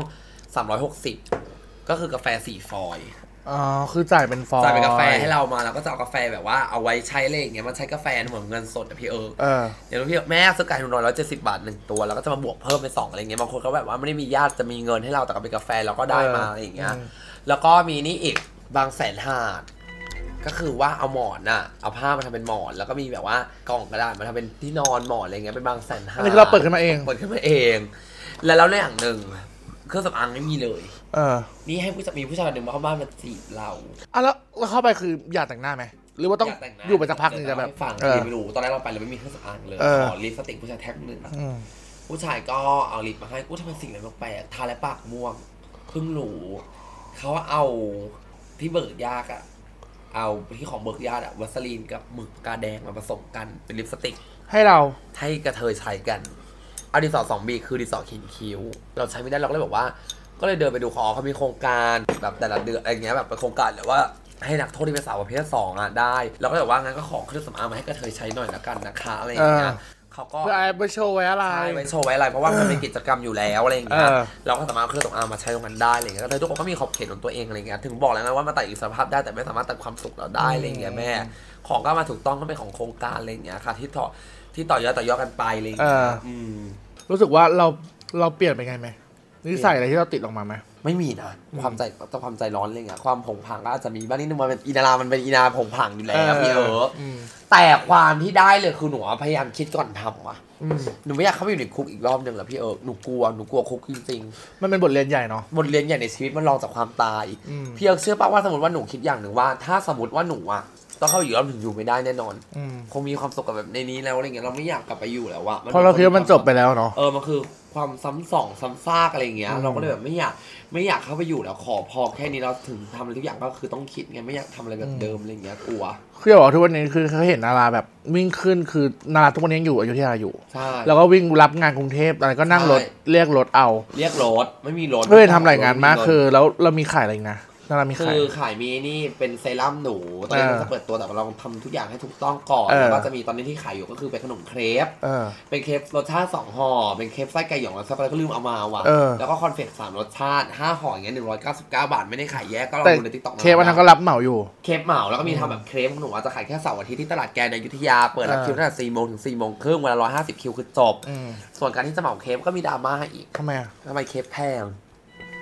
360ก็คือกาแฟ4ฟอยคือจ่ายเป็นฟอยจ่ายเป็นกาแฟให้เรามาแล้วก็จะเอากาแฟแบบว่าเอาไว้ใช้อะไรอย่างเงี้ยมันใช้กาแฟเหมือนเงินสดอะพี่อย่างพี่แม่ซื้อไก่หนู170 บาท1ตัวแล้วก็จะมาบวกเพิ่มเป็น2อะไรเงี้ยบางคนเขาแบบว่าไม่ได้มีญาติจะมีเงินให้เราแต่ก็เป็นกาแฟเราก็ได้มาอะไรอย่างเงี้ยแล้วก็มีนี่อีกบางแสนหาดก็คือว่าเอาหมอนน่ะเอาผ้ามาทำเป็นหมอนแล้วก็มีแบบว่ากล่องกระดาษมาทำเป็นที่นอนหมอนอะไรเงี้ยเป็นบางแสนหาดอันนี้เราเปิดขึ้นมาเองแล้วในอย่างหนึ่งเครื่องสำอางไม่มีเลยนี่ให้มีผู้ชายหนึ่งมาเข้าบ้านมาจีบเราแล้วเข้าไปคืออยากแต่งหน้าไหมหรือว่าต้องอยู่ไปสักพักนึงจะแบบฟังไม่รู้ตอนแรกเราไปเราไม่มีเครื่องสำอางเลยขอลิปสติกผู้ชายแท็กนึงผู้ชายก็เอาลิปมาให้กูทำไมสิ่งนั้นแปลกทาแล้วปากม่วงเพิ่งรู้เขาเอาที่เบิกยากอะเอาที่ของเบิกญาติวัสลีนกับหมึกกาแดงมาผสมกันเป็นลิปสติกให้เราให้กระเทยใช้กันเอาดินสอ 2B คือดินสอเขียนคิ้วเราใช้ไม่ได้เราก็เลยบอกว่าก็เลยเดินไปดูเขามีโครงการแบบแต่ละเดือนอะไรเงี้ยแบบเป็นโครงการหรือว่าให้นักโทษที่เป็นสาวประเภท2อ่ะได้เราก็เลยว่างั้นก็ขอเครื่องสำอางมาให้กระเทยใช้หน่อยละกันนะคะอะไรอย่างเงี้ยเขาก็เพื่อไปโชว์ไว้อะไรไปโชว์ไว้อะไรเพราะว่ามันเป็นกิจกรรมอยู่แล้วอะไรอย่างเงี้ยเราก็สามารถเครื่องสำอางมาใช้ตรงนั้นได้อะไรเงี้ยแต่ทุกคนก็มีขอบเขตของตัวเองอะไรเงี้ยถึงบอกแล้วนะว่ามาตัดอิสรภาพได้แต่ไม่สามารถตัดความสุขเราได้อะไรเงี้ยแม่ของก็มาถูกต้องก็เป็นของโครงการอะไรเงี้ยค่ะที่ต่อยอดกันไปอะไรเงี้ยรู้สึกว่าเราเปลี่ยนไปไงไหมนิสัยอะไรที่เราติดออกมาไหมไม่มีนะความใจร้อนอะไรเงี้ยความผงผางก็อาจจะมีบ้างนิดนึงมันเป็นอีนามันเป็นอีนาผงผางอยู่แล้วพี่แต่ความที่ได้เลยคือหนูพยายามคิดก่อนทำว่ะหนูไม่อยากเข้าไปอยู่ในคุกอีกรอบนึงหรอกพี่หนูกลัวคุกจริงๆมันเป็นบทเรียนใหญ่เนาะบทเรียนใหญ่ในชีวิตมันรองจากความตายพี่เชื่อป่ะว่าสมมติว่าหนูคิดอย่างหนึ่งว่าถ้าสมมติว่าหนูอะต้องเข้าอยู่รอบถึงอยู่ไม่ได้แน่นอนคงมีความสุขกับแบบในนี้แล้วอะไรเงี้ยเราไม่อยากกลับไปอยู่แล้วอะเพราะเราคิดว่ามันจบไปแล้วเนาะมันคือความซ้ำสองซ้ำซากอะไรเงี้ยเราก็เลยแบบไม่อยากเข้าไปอยู่แล้วขอพอแค่นี้เราถึงทำอะไรทุกอย่างก็คือต้องคิดไงไม่อยากทำอะไรแบบเดิมอะไรเงี้ยกลัวคือบอกทุกวันนี้คือเขาเห็นนาราแบบวิ่งขึ้นคือนาราทุกวันนี้ยังอยู่อยุธยาอยู่ใช่แล้วก็วิ่งรับงานกรุงเทพอะไรก็นั่งรถเรียกรถไม่มีรถไม่ได้ทำรายงานมากคือแล้วเรามีขายอะไรนะคือขายมีนี่เป็นเซรั่มหนูตอนนี้เราจะเปิดตัวแต่เราทำทุกอย่างให้ถูกต้องก่อนแล้วก็จะมีตอนนี้ที่ขายอยู่ก็คือเป็นขนมเครปเป็นเครปรสชาติ2ห่อเป็นเครปไส้ไก่หยองแล้วสักอะไรก็ลืมเอามาว่ะแล้วก็คอนเฟกต์3รสชาติ5ห่ออย่างเงี้ย199 บาทไม่ได้ขายแยกก็ลองดูใน TikTok เครปวันนั้นก็รับเหมาอยู่เครปเหมาแล้วก็มีทำแบบเครปหนูจะขายแค่เสาร์อาทิตย์ที่ตลาดแกนในอยุธยาเปิดรับคิวตั้งแต่4 โมงถึง4 โมงครึ่งวันละ150คิวคือจบส่วนการที่จะเหมาเครปก็มีดราม่าอีกทำไมเครปแพง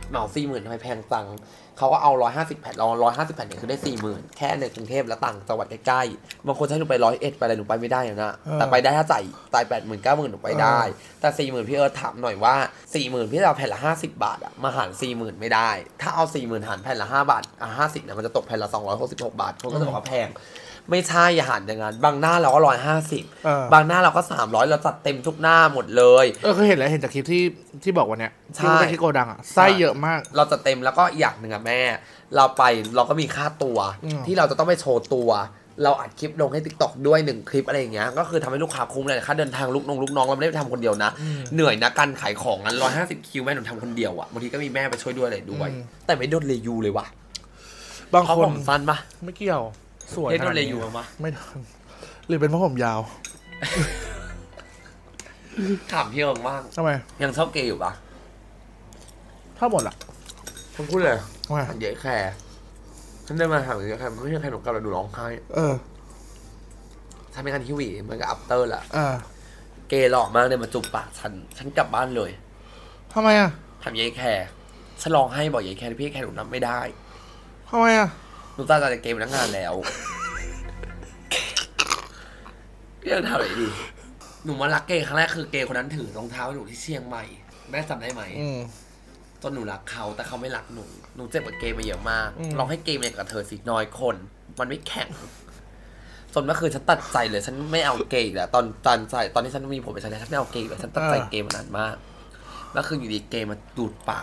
เหมา40,000ทำไมแพงจังเขาก็เอา150 แผ่นเรา150 แผ่นเนี่ยคือได้40,000แค่ในกรุงเทพและต่างจังหวัดใกล้ๆบางคนใช้หนูไป101ไปอะไรหนูไปไม่ได้นะแต่ไปได้ถ้าจ่าย80,000 90,000หนูไปได้แต่40,000พี่เอิร์ธถามหน่อยว่า40,000พี่จะเอาแผ่นละ50 บาทอะมาหาร40,000ไม่ได้ถ้าเอา40,000หารแผ่นละ5 บาท50เนี่ยมันจะตกแผ่นละ266 บาทคนก็จะบอกว่าแพงไม่ใช่อย่าหันอย่างนั้นบางหน้าเราก็150บางหน้าเราก็300เราจัดเต็มทุกหน้าหมดเลยเคยเห็นแล้วเห็นจากคลิปที่บอกวันเนี้ยที่ไปที่โกดังอ่ะไส้เยอะมากเราจะเต็มแล้วก็อย่างหนึ่งอะแม่เราไปเราก็มีค่าตัวที่เราจะต้องไปโชว์ตัวเราอัดคลิปลงให้ TikTok ด้วย1 คลิปอะไรอย่างเงี้ยก็คือทำให้ลูกค้าคุ้มเลยค่าเดินทางลูกน้องเราไม่ได้ทำคนเดียวนะเหนื่อยนะการขายของนั้น150 คิวแม่หนูทำคนเดียวอะบางทีก็มีแม่ไปช่วยด้วยอะไรด้วยแต่ไม่โดนเลยูเลยว่ะบางคนผมสั้นปะไม่เกี่ยวสวยโดนเลยูมั้ยไม่โดนหรือเป็นเพราะผมยาวถามพี่เอิงบ้างทำไมยังชอบเกย์อยู่ปะถ้าหมดอ่ะผมพูดเลยเยอะแค่ฉันได้มาถามเยอะแค่ไม่ใช่ใครหนูกลับมาดูร้องไห้ฉันเป็นการฮิวีเหมือนกับอัปเตอร์แหละเกย์หล่อมากเลยมาจูบปากฉันกลับบ้านเลยทำไมอ่ะถามยายแคร์ฉันร้องให้บอกยายแคร์พี่แคร์หนูนับไม่ได้ทำไมอ่ะหนูตาจะเกย์มาตั้งนานแล้วพี่ยังทำอะไรดีหนูมารักเกย์ครั้งแรกคือเกย์คนนั้นถือรองเท้าให้หนูที่เชียงใหม่แม่จำได้ไหมจนหนูรักเขาแต่เขาไม่รักหนูเจ็บกับเกย์มาเยอะมากลองให้เกย์มากับเธอสิน้อยคนมันไม่แข็งจนเมื่อคืนฉันตัดใจเลยฉันไม่เอาเกย์แล้วตอนที่ฉันมีผมไปฉันไม่เอาเกย์แล้วฉันตัดใจเกย์มานานมากเมื่อคืนอยู่ดีเกย์มาดูดปาก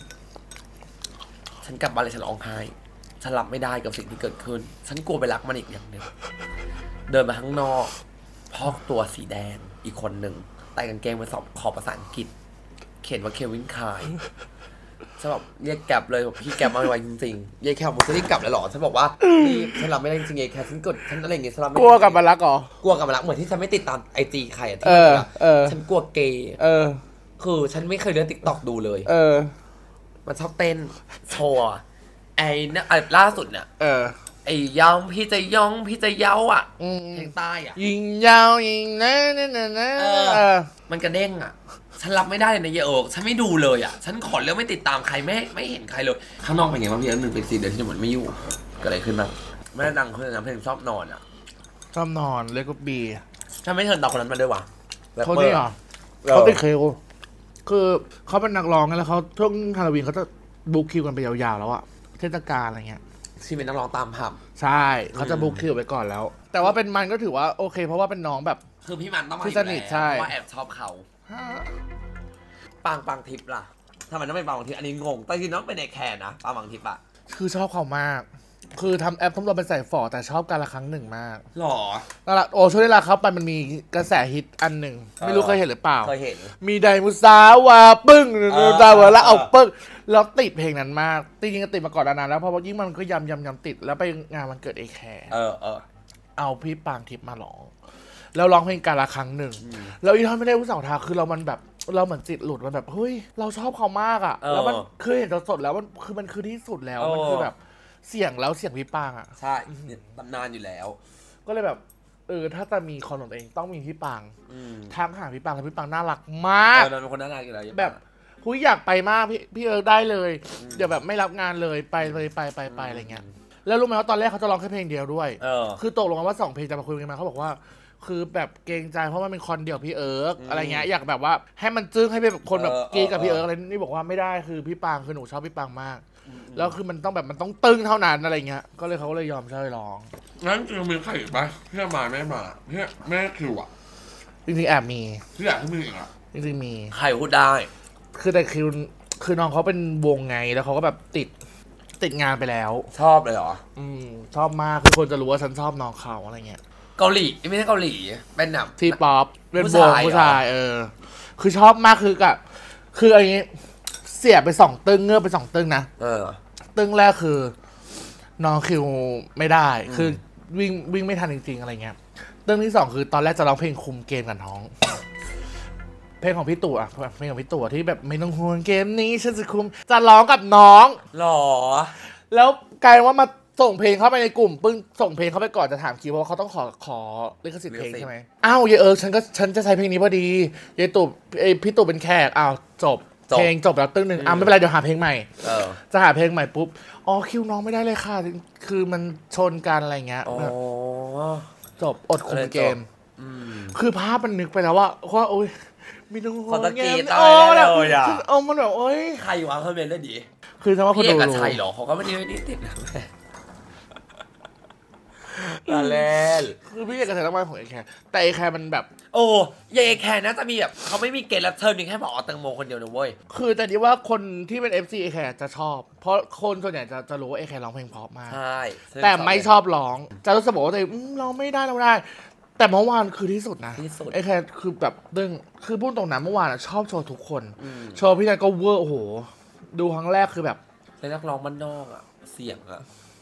ฉันกลับบ้านเลยฉันร้องไห้ฉันรับไม่ได้กับสิ่งที่เกิดขึ้นฉันกลัวไปรักมันอีกอย่างหนึ่งเดินมาข้างนอกพอกตัวสีแดงอีกคนหนึ่งแต่กางเกงเป็นขอบภาษาอังกฤษเขียนว่าเควินคายฉันบอกเรียกแกร็บเลยบอกพี่แกร็บมาไวจริงๆยายแคร์บอกจะรีบกลับแล้วหรอฉันบอกว่านี่ฉันรับไม่ได้จริงๆยายแคร์ฉันกดฉันอะไรอย่างเงี้ยฉันรับไม่ได้กลัวกลับมารักเหรอกลัวกลับมารักเหมือนที่ฉันไม่ติดตามIGใครอ่ะที่ฉันกลัวเกย์คือฉันไม่เคยเล่น TikTok ดูเลยมันชอบเต้นโชว์ไอ้เนี่ยล่าสุดเนี่ยไอ้ยองพี่จะยองพี่จะเย้าอ่ะเพลงใต้อ่ะยิงยาวยิงนะมันกระเด้งอ่ะฉันรับไม่ได้เลยนะเยอะฉันไม่ดูเลยอ่ะฉันขอเรื่องไม่ติดตามใครไม่เห็นใครเลยข้างนอกเป็นไงบ้างพี่1 เป็น4 เดือนที่จะหมดไม่อยู่เกิดอะไรขึ้นบ้างไม่ได้ดังขึ้นนะเพลงชอบนอนอ่ะชอบนอนเลยก็บีฉันไม่เชิญดาวคนนั้นมาด้วยวะเขาเนี่ยเขาติดเคลคือเขาเป็นนักร้องแล้วเขาช่วงฮาโลวีนเขาจะบุ๊คคิวกันไปยาวๆแล้วอะเทศกาลอะไรเงี้ยที่เป็นนักร้องตามผับใช่เขาจะบุ๊คคิวไปก่อนแล้วแต่ว่าเป็นมันก็ถือว่าโอเคเพราะว่าเป็นน้องแบบคือพี่มันต้องมาสนิทใช่เพราะว่าแอบชอบเขาปังทิปล่ะทำไมต้องเป็นปังทิปอันนี้งงแต่จริงๆต้องเป็นไอแคนนะปังทิปอะคือชอบเขามากคือทำแอปทุ่มตัวเป็นใส่ฝอแต่ชอบการละครั้งหนึ่งมากหรอนั่นแหละโอ้ช่วงเวลาเขาไปมันมีกระแสฮิตอันหนึ่งไม่รู้เคยเห็นหรือเปล่าเคยเห็นมีไดมุสาวาปึ้งดาวแล้วเอาปึ้งแล้วติดเพลงนั้นมากจริงๆก็ติดมาก่อนนานแล้วเพราะว่ายิ่งมันก็ยำติดแล้วไปงานวันเกิดไอแคร์เอาพี่ปางทิพย์มาร้องแล้วร้องเพลงการละครั้งหนึ่งแล้วอีท่อนไม่ได้ผู้สาวทาคือเรามันแบบเราเหมือนจิตหลุดมันแบบเฮ้ยเราชอบเขามากอ่ะแล้วมันคือเห็นสดแล้วมันคือที่สุดแล้วมันคือแบบเสียงพี่ปางอ่ะใช่ตำนานอยู่แล้วก็เลยแบบถ้าจะมีคอนของตัวเองต้องมีพี่ปางทักหาพี่ปางแล้วพี่ปางน่ารักมากเราเป็นคนน่ารักอยู่แล้วแบบอยากไปมากพี่ได้เลยเดี๋ยวแบบไม่รับงานเลยไปอะไรเงี้ยแล้วรู้ไหมว่าตอนแรกเขาจะร้องแค่เพลงเดียวด้วยคือตกลงกันว่า2 เพลงจะมาคุยกันมาเขาบอกว่าคือแบบเกรงใจเพราะมันเป็นคอนเดี่ยวพี่เอิร์กอะไรเงี้ยอยากแบบว่าให้มันจึ้งให้เป็นคนแบบกีกับพี่เอิร์กอะไรนี่บอกว่าไม่ได้คือพี่ปางคือหนูชอบพี่ปางมากแล้วคือมันต้องแบบมันต้องตึงเท่านั้นอะไรเงี้ยก็เลยเขาก็เลยยอมใช่ร้องงั้นจะมีใครอีกปะเพื่อมาไม่มาเพื่อแม่คิวอ่ะจริงๆแอบมีที่อยากให้มีอีกอ่ะจริงๆมีใครพูดได้คือแต่คือน้องเขาเป็นวงไงแล้วเขาก็แบบติดงานไปแล้วชอบเลยเหรอชอบมากคือคนจะรู้ว่าฉันชอบน้องเขาอะไรเงี้ยเกาหลีไม่ใช่เกาหลีเป็นแบบที่ป๊อปเป็นวงผู้ชายคือชอบมากคืออะไรเงี้ยเสียไป2 ตึ้งเงือบไป2 ตึ้งนะตึ้งแรกคือน้องคิวไม่ได้คือวิ่งไม่ทันจริงๆอะไรเงี้ยตึ้งที่2คือตอนแรกจะร้องเพลงคุมเกมกับน้องเพลงของพี่ตู่เพลงของพี่ตู่ที่แบบไม่ต้องห่วงเกมนี้ฉันจะคุมจะร้องกับน้องหรอแล้วกลายว่ามาส่งเพลงเข้าไปในกลุ่มปึ้งส่งเพลงเข้าไปก่อนจะถามคิวเพราะว่าเขาต้องขอลิขสิทธิ์เพลงใช่ไหมอ้าวยายฉันจะใช้เพลงนี้พอดียายตู่พี่ตู่เป็นแขกอ้าวจบเพลงจบแล้วตึ้งหนึ่งไม่เป็นไรเดี๋ยวหาเพลงใหม่จะหาเพลงใหม่ปุ๊บอ๋อคิวน้องไม่ได้เลยค่ะคือมันชนกันอะไรเงี้ยจบอดคุมเกมคือภาพมันนึกไปแล้วว่าโอ๊ยมีน้องคนตะกี้ตายเลยอ่ะมันแบบโอ๊ยใครวะเขาเป็นเล่นดีคือถ้าว่าคนดูพี่เอกชัยหรอเขาก็ไม่ได้ติดนะตาเล่นคือพี่เอกชัยต้องมาของเอแคร์แต่เอแคร์มันแบบโอ้ยเอแคร์น่าจะมีแบบเขาไม่มีเกณฑ์รับเชิญนี่แค่บอกแตงโมคนเดียวนะเว้ยคือแต่ดีว่าคนที่เป็น FC เอแคร์จะชอบเพราะคนส่วนใหญ่จะรู้ว่าเอแคร์ร้องเพลงเพราะมากใช่แต่ไม่ชอบร้องจะรู้สึกว่าตัวเองร้องไม่ได้แต่เมื่อวานคือที่สุดนะไอ้แค่คือแบบดึงคือพูดตรงนั้นเมื่อวานชอบโชว์ทุกคนโชว์พี่นันก็เวอร์โอ้โหดูครั้งแรกคือแบบแล้วนักร้องมันนอกอ่ะเสียงอ่ะ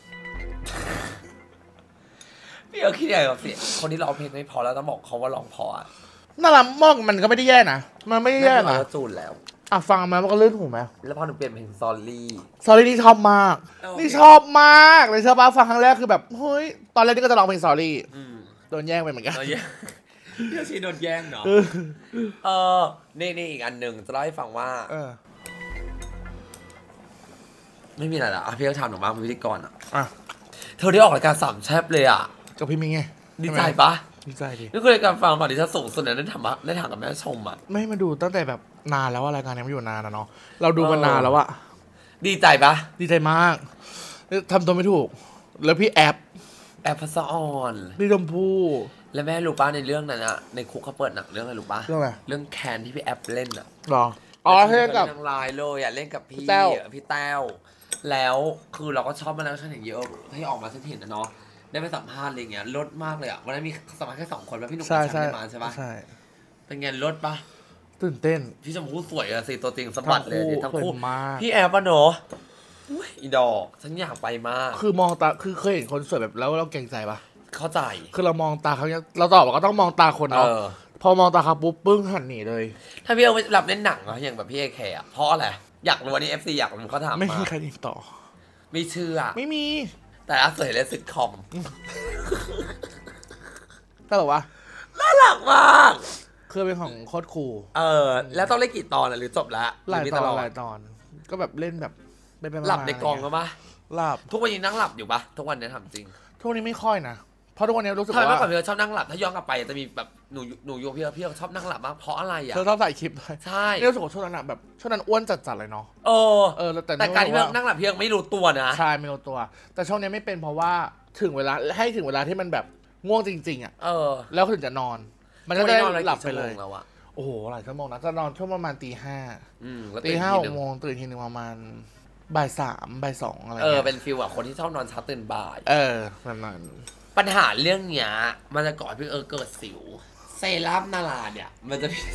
พี่คิดยังไงกับเสียงคนที่ร้องเพลงไม่พอแล้วต้องบอกเขาว่าร้องพออ่ะน่ารักมากมันก็ไม่ได้แย่นะมันไม่ได้แย่นะจูนแล้วฟังมามันก็ลื่นหูไหมแล้วพอหนูเปลี่ยนเพลงซอรี่นี่ชอบมากนี่ชอบมากเลยชอบมากฟังครั้งแรกคือแบบเฮ้ยตอนแรกนี่ก็จะร้องเพลงซอรี่โดนแย่งไปเหมือนกันพี่ชีโดนแย่งเนาะนี่อีกอันหนึ่งจะเล่าให้ฟังว่าไม่มีอะไรละพี่ก็ถามหนูบ้างเป็นพิธีกรอ่ะเธอได้ออกรายการสามแซ่บเลยอ่ะกับพี่มิงไงดีใจปะดีใจดินี่คือรายการฟังตอนที่ฉันส่งสุดได้ถามกับแม่ชมอ่ะไม่มาดูตั้งแต่แบบนานแล้วว่ารายการนี้มันอยู่นานนะเนาะเราดูมานานแล้วอะดีใจปะดีใจมากทำตัวไม่ถูกแล้วพี่แอปพัสออนพี่ชมพู่แล้วแม่รู้ป่ะในเรื่องนั้นอะในคุกเขาเปิดหนังเรื่องอะไรรู้ป่ะเรื่องอะไรเรื่องแคนที่พี่แอปเล่นอะหรอเล่นกับนางลายเลยอะเล่นกับพี่แต้วแล้วคือเราก็ชอบมาแล้วฉันเห็นเยอะที่ออกมาฉันเห็นนะเนาะได้ไปสัมภาษณ์อะไรเงี้ยลดมากเลยอะวันนั้นมีสัมภาษณ์แค่2 คนแล้วพี่หนุ่มกับฉันได้มาใช่ป่ะใช่เป็นไงลดป่ะตื่นเต้นพี่ชมพู่สวยอะสิตัวจริงสะบัดเลยทั้งคู่พี่แอปป่ะเนาะอีดอกฉันอยากไปมากคือมองตาคือเคยเห็นคนสวยแบบแล้วเราเก่งใจป่ะเข้าใจคือเรามองตาเขาเราตอบว่าก็ต้องมองตาคนเนาะพอมองตาเขาปุ๊บปึ้งหันหนีเลยถ้าพี่เอาไปรับเล่นหนังอะอย่างแบบพี่เอเคอะเพราะอะไรอยากรู้วันนี้ FC อยากรู้เขาถามไม่มีใครติดต่อไม่เชื่อไม่มีแต่ล่าสุดเล่นซิทคอมตลกวะน่ารักมากคือเป็นของโคตรคูลแล้วต้องเล่นกี่ตอนหรือจบแล้วหลายตอนก็แบบเล่นแบบหลับในกองก็ปะหลับทุกวันนี้นั่งหลับอยู่ปะทุกวันนี้ทำจริงทุกวันนี้ไม่ค่อยนะเพราะทุกวันนี้รู้สึกว่าเมื่อก่อนพี่ชอบนั่งหลับถ้าย้อนกลับไปจะมีแบบหนูโยพี่ชอบนั่งหลับมากเพราะอะไรอ่ะเธอชอบถ่ายคลิปด้วยใช่รู้สึกว่าช่วงนั้นแบบช่วงนั้นอ้วนจัดเลยเนาะแต่การที่นั่งหลับพี่ยังไม่รู้ตัวนะใช่ไม่รู้ตัวแต่ช่วงนี้ไม่เป็นเพราะว่าถึงเวลาที่มันแบบง่วงจริงๆอ่ะแล้วถึงจะนอนมันก็ได้หลับไปเลยโอ้โหหลายชั่วโมงนะจะนอนช่วงประมาณตี 5 6 โมงตื่นทีนึงประมาณบ่าย 3 บ่าย 2อะไรเป็นฟิลแบบคนที่ชอบนอนเช้าตื่นบ่ายประมาณปัญหาเรื่องเนี้ยมันจะก่อนพี่เกิดสิวเซรั่มนาราเนี่ยมันจะมี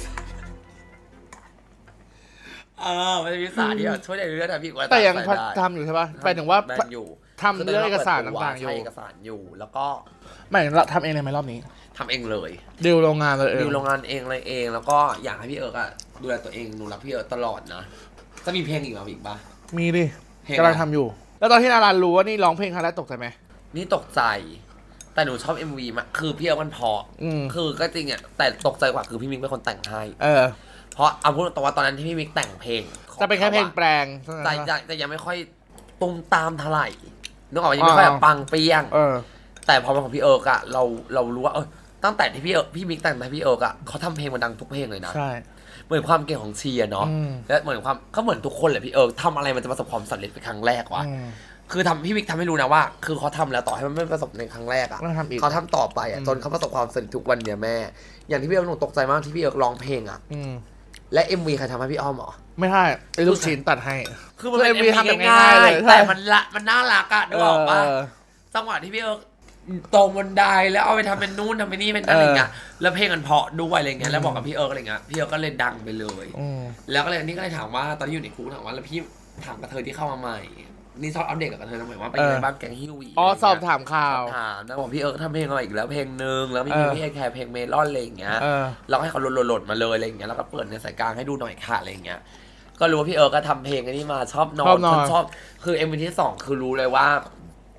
มันจะมีสารที่ช่วยในเรื่องพี่ว่าแต่ยังทำอยู่ใช่ป่ะไปถึงว่าทำเรื่องเอกสารต่างๆอยู่เอกสารอยู่แล้วก็ไม่เราทำเองเลยไหมรอบนี้ทำเองเลยดิวโรงงานเลยดิวโรงงานเองเลยเองแล้วก็อยากให้พี่อะดูแลตัวเองหนูรักพี่ตลอดนะจะมีเพลงอีกป่ะมีดิกำลังทำอยู่แล้วตอนที่นารารู้ว่านี่ร้องเพลงครั้งแรกตกใจไหมนี่ตกใจแต่หนูชอบ MV มากคือพี่มันพอคือก็จริงอ่ะแต่ตกใจกว่าคือพี่มิกเป็นคนแต่งให้เพราะเอาพูดตรงว่าตอนนั้นที่พี่มิกแต่งเพลงจะเป็นแค่เพลงแปลงแต่ยังไม่ค่อยตุ้มตามเท่าไหร่นึกออกยังไม่ค่อยปังเปี้ยงแต่พอเป็นของพี่อะเรารู้ว่าตั้งแต่ที่พี่มิกแต่งให้พี่อะเขาทำเพลงมาดังทุกเพลงเลยนะใช่เหมือนความเก่งของเชียร์เนาะและเหมือนความเขาเหมือนทุกคนแหละพี่ทำอะไรมันจะประสบความสำเร็จเป็นครั้งแรกวะคือพี่มิกทำให้รู้นะว่าคือเขาทำแล้วต่อให้มันไม่ประสบในครั้งแรกเขาทำต่อไปจนเขาประสบความสำเร็จทุกวันเนี่ยแม่อย่างที่พี่หนูตกใจมากที่พี่ร้องเพลงและ MV ใครทำให้พี่อ้อมหรอไม่ใช่ไอ้ลูกชิ้นตัดให้คือมันเป็น MV ทำแบบง่ายๆเลยแต่มันน่ารักอะนึกออกปะจังหวะที่พี่ตรงบนไดแล้วเอาไปทำเป็นนู่นทำเป็นนี่เป็นอะไรเงี้ยแล้วเพลงมันเพาะด้วยอะไรเงี้ยแล้วบอกกับพี่อะไรเงี้ยพี่ก็เลยดังไปเลยแล้วก็เลยนี่ก็เลยถามว่าตอนที่อยู่ในคุกถามว่าแล้วพี่ถามกระเทยที่เข้ามาใหม่นี่ชอบอัปเดตกับกระเทยทำไมว่าไปในบ้านแกงฮิวีสอบถามข่าวถามนะบอกพี่ทำเพลงอะไรอีกแล้วเพลงนึงแล้วมีพี่แคร์เพลงเมลอนอะไรอย่างเงี้ยเราให้เขาโหลดมาเลยอะไรอย่างเงี้ยแล้วก็เปิดในสายกลางให้ดูหน่อยค่ะอะไรอย่างเงี้ยก็รู้ว่าพี่ก็ทำเพลงอันนี้มาชอบนอนชอบคือMVที่2คือรู้เลยว่า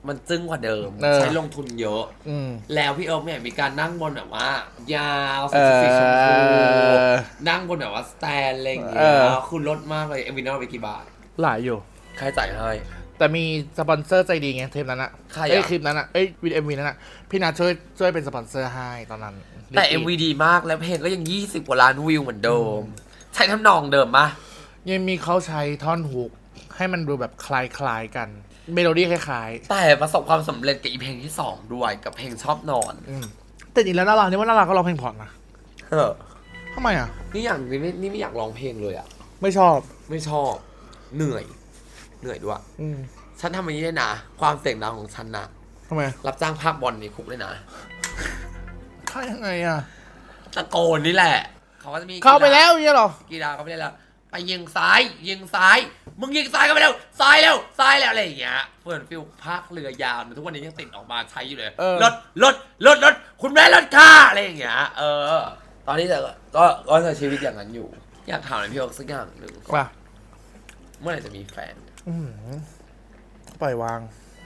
มันจึ้งกว่าเดิมใช้ลงทุนเยอะแล้วพี่เอิร์กเนี่ยมีการนั่งบนแบบว่ายาวสีชมพูนั่งบนแบบว่าสแตนอะไรอย่างเงี้ยคุณลดมากเลยเอ็มวีนอลไปกี่บาทหลายอยู่ใครจ่ายให้แต่มีสปอนเซอร์ใจดีไงเทปนั้นอะคลิปนั้นอะวีเอ็มวีนั้นอะพี่นาช่วยเป็นสปอนเซอร์ให้ตอนนั้นแต่ MV ดีมากแล้วเพลงก็ยัง20 กว่าล้านวิวเหมือนเดิมใช้ทำนองเดิมปะยังมีเขาใช้ท่อนฮุกให้มันดูแบบคล้ายๆกันเมโลดี้คล้ายๆแต่ประสบความสำเร็จกับอีเพลงที่2ด้วยกับเพลงชอบนอนแต่จริงแล้วนารานี่ว่านาราก็ร้องเพลงผ่อนนะทำไมอะนี่ไม่อยากร้องเพลงเลยอะไม่ชอบเหนื่อยด้วยฉันทำอย่างนี้เลยนะความเสียงดังของฉันนะทำไมรับจ้างภาคบอลในคุกเลยนะถ้ายังไงอะตะโกนนี่แหละเขาก็จะมีเข้าไปแล้วเนี่ยหรอกีฬาเขาไปแล้วไปยิงซ้ายมึงยิงซ้ายก็ไปแล้วซ้ายแล้วอะไรอย่างเงี้ยเพื่อนฟิลภาคเรือยาวทุกวันนี้ยังติดออกมาใช้อยู่เลยรถคุณแม่รถค่าอะไรอย่างเงี้ยตอนนี้ก็ใช้ชีวิตอย่างนั้นอยู่อยากถามอะไรพี่โอ๊คสักอย่างหนึ่งว่าเมื่อไหร่จะมีแฟนปล่อยวาง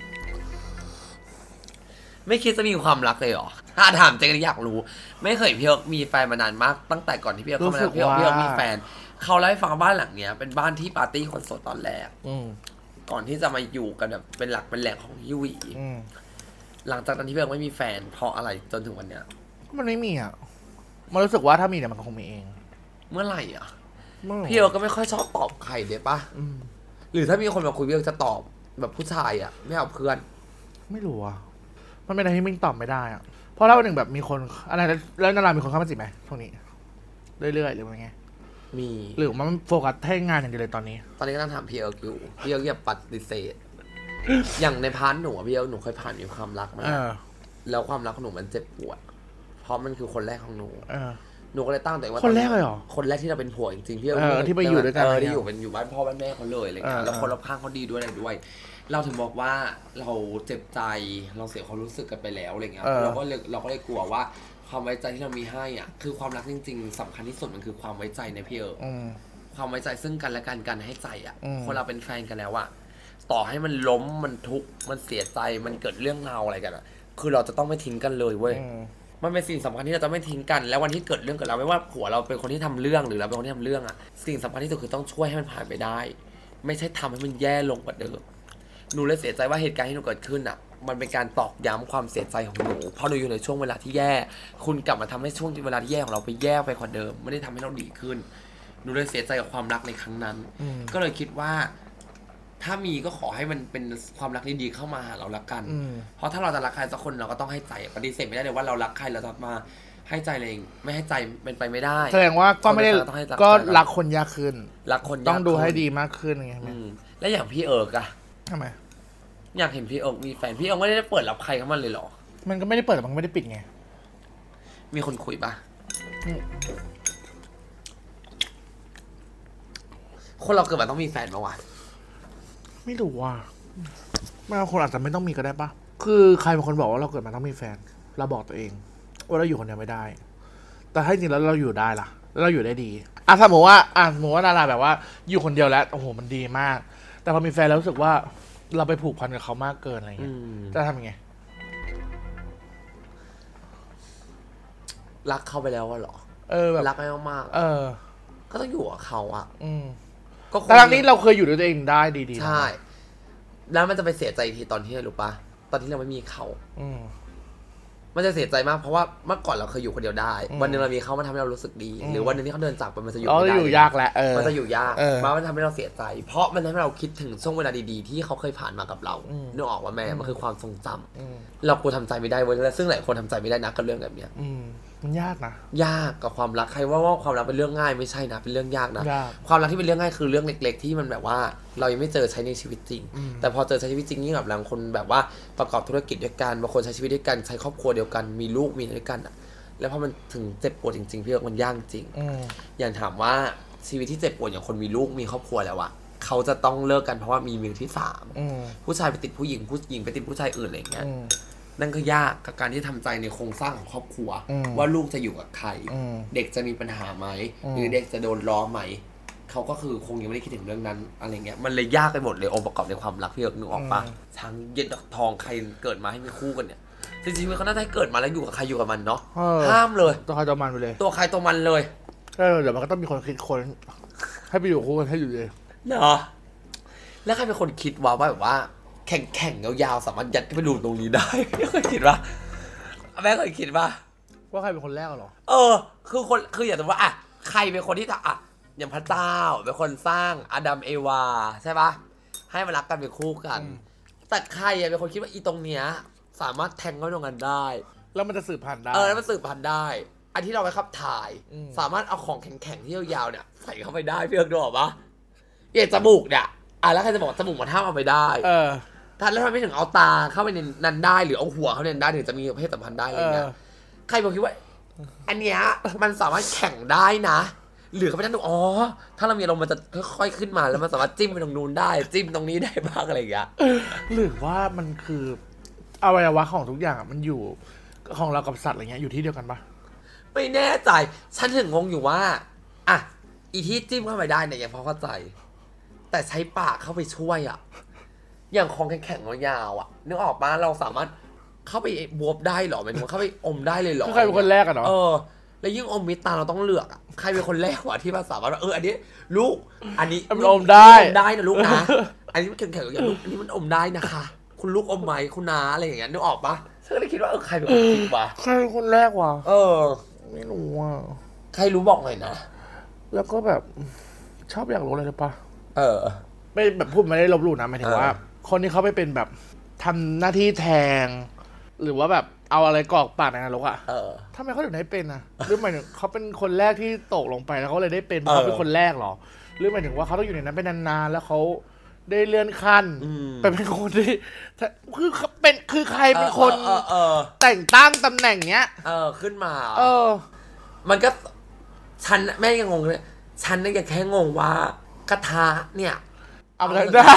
ไม่คิดจะมีความรักเลยหรอถ้าถามเจ๊ก็อยากรู้ไม่เคยพี่โอ๊คมีแฟนมานานมากตั้งแต่ก่อนที่พี่โอ๊คเข้ามาพี่โอ๊คมีแฟนเขาเล่าให้ฟังบ้านหลังเนี้ยเป็นบ้านที่ปาร์ตี้คนโสดตอนแรกก่อนที่จะมาอยู่กันแบบเป็นหลักเป็นแหล่งของยุ้ยหลังจากนั้นที่พี่โอ๊คไม่มีแฟนเพราะอะไรจนถึงวันเนี้ยมันไม่มีอ่ะมันรู้สึกว่าถ้ามีเนี่ยมันคงมีเองเมื่อไหร่อ่ะพี่โอ๊คก็ไม่ค่อยชอบตอบใครเด้ป่ะหรือถ้ามีคนมาคุยพี่โอ๊คจะตอบแบบผู้ชายอ่ะไม่เอาเพื่อนไม่รู้อ่ะมันเป็นอะไรที่มิ่งตอบไม่ได้อ่ะเพราะเล่าหนึ่งแบบมีคนอะไรแล้วนารามีคนเข้ามาจีบไหมพวกนี้เรื่อยๆหรือว่าไงมีหรือมันโฟกัสแค่งานอย่างเดียวเลยตอนนี้ก็ต้องถามพี่เอิร์กอยู่พี่เอิร์กอย่าปฏิเสธอย่างในพาร์ทหนูพี่เอิร์กหนูเคยผ่านมีความรักมาแล้วความรักของหนูมันเจ็บปวดเพราะมันคือคนแรกของหนูหนูก็เลยตั้งแต่ว่าคนแรกเลยเหรอคนแรกที่เราเป็นผัวจริงๆพี่เอิร์กที่ไปอยู่ด้วยกันที่อยู่เป็นอยู่บ้านพ่อบ้านแม่เขาเลยอะไรเงี้ยแล้วคนรอบข้างเขาดีด้วยอะไรด้วยเราถึงบอกว่าเราเจ็บใจเราเสียความรู้สึกกันไปแล้วอะไรเงี้ยเราก็เลยกลัวว่าความไว้ใจที่เรามีให้อ่ะคือความรักจริงๆสำคัญที่สุดมันคือความไว้ใจในพี่เอิร์กความไว้ใจซึ่งกันและกันการให้ใจอ่ะคนเราเป็นแฟนกันแล้วอ่ะต่อให้มันล้มมันทุกข์มันเสียใจมันเกิดเรื่องราวอะไรกันอ่ะคือเราจะต้องไม่ทิ้งกันเลยเว้ยมันเป็นสิ่งสำคัญที่เราจะไม่ทิ้งกันแล้ววันที่เกิดเรื่องกับเราไม่ว่าผัวเราเป็นคนที่ทำเรื่องหรือเราเป็นคนที่ทำเรื่องอ่ะสิ่งสำคัญที่สุดคือต้องช่วยให้มันผ่านไปได้ไม่ใช่ทำให้มันแย่ลงกว่าเดิมหนูเลยเสียใจว่าเหตุการณ์ที่หนูเกิดขึ้นอ่ะมันเป็นการตอกย้ำความเสียใจของหนูเพราะหนูอยู่ในช่วงเวลาที่แย่คุณกลับมาทำให้ช่วงเวลาที่แย่ของเราไปแย่ไปกว่าเดิมไม่ได้ทำให้เราดีขึ้นหนูเลยเสียใจกับความรักในครั้งนั้นก็เลยคิดว่าถ้ามีก็ขอให้มันเป็นความรักดีๆเข้ามาหาเราละกันเพราะถ้าเราจะรักใครสักคนเราก็ต้องให้ใจปฏิเสธไม่ได้เลยว่าเรารักใครเราจะมาให้ใจเองไม่ให้ใจเป็นไปไม่ได้แสดงว่าก็ไม่ได้ก็รักคนยากขึ้นรักคนต้องดูให้ดีมากขึ้นไงและอย่างพี่เอิร์กอะทำไมอยากเห็นพี่เอิร์กมีแฟนพี่เอิร์กไม่ได้เปิดรับใครเข้ามาเลยหรอมันก็ไม่ได้เปิดมันไม่ได้ปิดไงมีคนคุยปะคนเราเกิดมาต้องมีแฟนปะวะไม่รู้ว่าบางคนอาจจะไม่ต้องมีก็ได้ปะคือใครบางคนบอกว่าเราเกิดมาต้องมีแฟนเราบอกตัวเองว่าเราอยู่คนเดียวไม่ได้แต่ถ้าจริงแล้วเราอยู่ได้ล่ะแล้วเราอยู่ได้ดีสมมติว่าดาราแบบว่าอยู่คนเดียวแล้วโอ้โหมันดีมากแต่พอมีแฟนแล้วรู้สึกว่าเราไปผูกพันกับเขามากเกินอะไรเงี้ยจะทำยังไงรักเขาไปแล้วเหรอแบบรักไม่มากก็ต้องอยู่กับเขาอ่ะแต่ครั้งนี้เราเคยอยู่ด้วยตัวเองได้ดีๆใช่แล้วมันจะไปเสียใจทีตอนที่รู้ปะตอนที่เราไม่มีเขามันจะเสียใจมากเพราะว่าเมื่อก่อนเราเคยอยู่คนเดียวได้วันนึงเรามีเขามันทำให้เรารู้สึกดีหรือวันนึงที่เขาเดินจากไปมันจะอยู่ไม่ได้อยู่ยากแหละมันจะอยู่ยากมันทำให้เราเสียใจเพราะมันทำให้เราคิดถึงช่วงเวลาดีๆที่เขาเคยผ่านมากับเรานึกออกว่าแม่มันคือความทรงจำเราควรทำใจไม่ได้เว้ยซึ่งหลายคนทำใจไม่ได้นะกับเรื่องแบบเนี้ยมันยากนะยากกับความรักใครว่าความรักเป็นเรื่องง่ายไม่ใช่นะเป็นเรื่องยากนะความรักที่เป็นเรื่องง่ายคือเรื่องเล็กๆที่มันแบบว่าเรายังไม่เจอใช้ในชีวิตจริงแต่พอเจอใช้ชีวิตจริงนี่แบบบางคนแบบว่าประกอบธุรกิจด้วยกันบางคนใช้ชีวิตด้วยกันใช้ครอบครัวเดียวกันมีลูกมีด้วยกันอ่ะแล้วพอมันถึงเจ็บปวดจริงๆพี่มันยากจริงอย่างถามว่าชีวิตที่เจ็บปวดอย่างคนมีลูกมีครอบครัวแล้วอะเขาจะต้องเลิกกันเพราะว่ามีมือที่3ผู้ชายไปติดผู้หญิงผู้หญิงไปติดผู้ชายอื่นอะไรอย่างเงี้ยนั่นก็ยากกับการที่ทำใจในโครงสร้างของครอบครัวว่าลูกจะอยู่กับใครเด็กจะมีปัญหาไหมหรือเด็กจะโดนล้อไหมเขาก็คือคงยังไม่ได้คิดถึงเรื่องนั้นอะไรเงี้ยมันเลยยากไปหมดเลยองค์ประกอบในความรักพี่เอิร์กนึกออกปะช้างเย็นทองใครเกิดมาให้มีคู่กันเนี่ยจริงๆมันก็น่าจะให้เกิดมาแล้วอยู่กับใครอยู่กับมันเนาะห้ามเลยตัวใครตัวมันไปเลยตัวใครตัวมันเลยเดี๋ยวมันก็ต้องมีคนคิดคนให้ไปอยู่คู่กันให้อยู่เลยเนาะแล้วใครเป็นคนคิดว่าแบบว่าแข่งยาวๆสามารถยัดไปดูตรงนี้ได้ไม่เคยคิดว่าแม่เคยคิดว่าใครเป็นคนแรกหรอคืออย่างว่าอะใครเป็นคนที่อะอย่างพระเจ้าเป็นคนสร้างอาดัมเอวาใช่ปะให้มารักกันเป็นคู่กันแต่ใครเป็นคนคิดว่าอีตรงเนี้ยสามารถแทงเข้าตรงกันได้แล้วมันจะสืบพันธุ์ได้แล้วมันสืบพันธุ์ได้อันที่เราไปขับถ่ายสามารถเอาของแข็งๆที่ยาวๆเนี่ยใส่เข้าไปได้เพื่อนดูออกปะอย่างจมูกเนี่ยแล้วใครจะบอกจมูกมันห้ามเอาไปได้ท่านแล้วทำไมถึงเอาตาเข้าไปในนั้นได้หรือเอาหัวเข้าในนั้นได้ถึงจะมีเพศสัมพันธ์ได้อะไรเงี้ยใครบอกคิดว่าอันเนี้ยมันสามารถแข่งได้นะหรือเขาไปนั่งดูถ้าเรามีลมมันจะค่อยๆขึ้นมาแล้วมันสามารถจิ้มไปตรงนู้นได้จิ้มตรงนี้ได้บ้างอะไรอย่างเงี้ยหรือว่ามันคืออวัยวะของทุกอย่างมันอยู่ของเรากับสัตว์อะไรเงี้ยอยู่ที่เดียวกันปะไม่แน่ใจฉันถึงงงอยู่ว่าอ่ะอีที่จิ้มเข้าไปได้เนี่ยยังพอเข้าใจแต่ใช้ปากเข้าไปช่วยอย่างของแข็งๆยาวนึกออกปะเราสามารถเข้าไปบวบได้หรอหมายถึงว่าเข้าไปอมได้เลยหรอใครเป็นคนแรกเนาะแล้วยิ่งอมมิตาเราต้องเลือกใครเป็นคนแรกวะที่ภาษาว่าอันนี้ลูกอันนี้มันอมได้นะลูกนะอันนี้มันแข็งๆอย่างลูกอันนี้มันอมได้นะคะคุณลูกอมไหมคุณน้าอะไรอย่างเงี้ยนึกออกปะฉันก็เลยคิดว่าใครเป็นคนคิดวะใครเป็นคนแรกวะไม่รู้ใครรู้บอกหน่อยนะแล้วก็แบบชอบอยากรู้อะไรหรือปะไม่แบบพูดไม่ได้ลบหลู่นะหมายถึงว่าคนที่เขาไปเป็นแบบทำหน้าที่แทงหรือว่าแบบเอาอะไรกรอกปากในนรกทำไมเขาถึงได้เป็นหรือหมายถึงเขาเป็นคนแรกที่ตกลงไปแล้วเขาเลยได้เป็นเขาเป็นคนแรกหรอหรือหมายถึงว่าเขาต้องอยู่ในนั้นเป็นนานๆแล้วเขาได้เลื่อนขั้นเป็นคนที่คือใครเป็นคนแต่งตั้งตำแหน่งเนี้ยขึ้นมามันก็ฉันแม่ยังงงเลยฉันนั่นยังแค่งงว่ากระทะเนี่ยเอาไปได้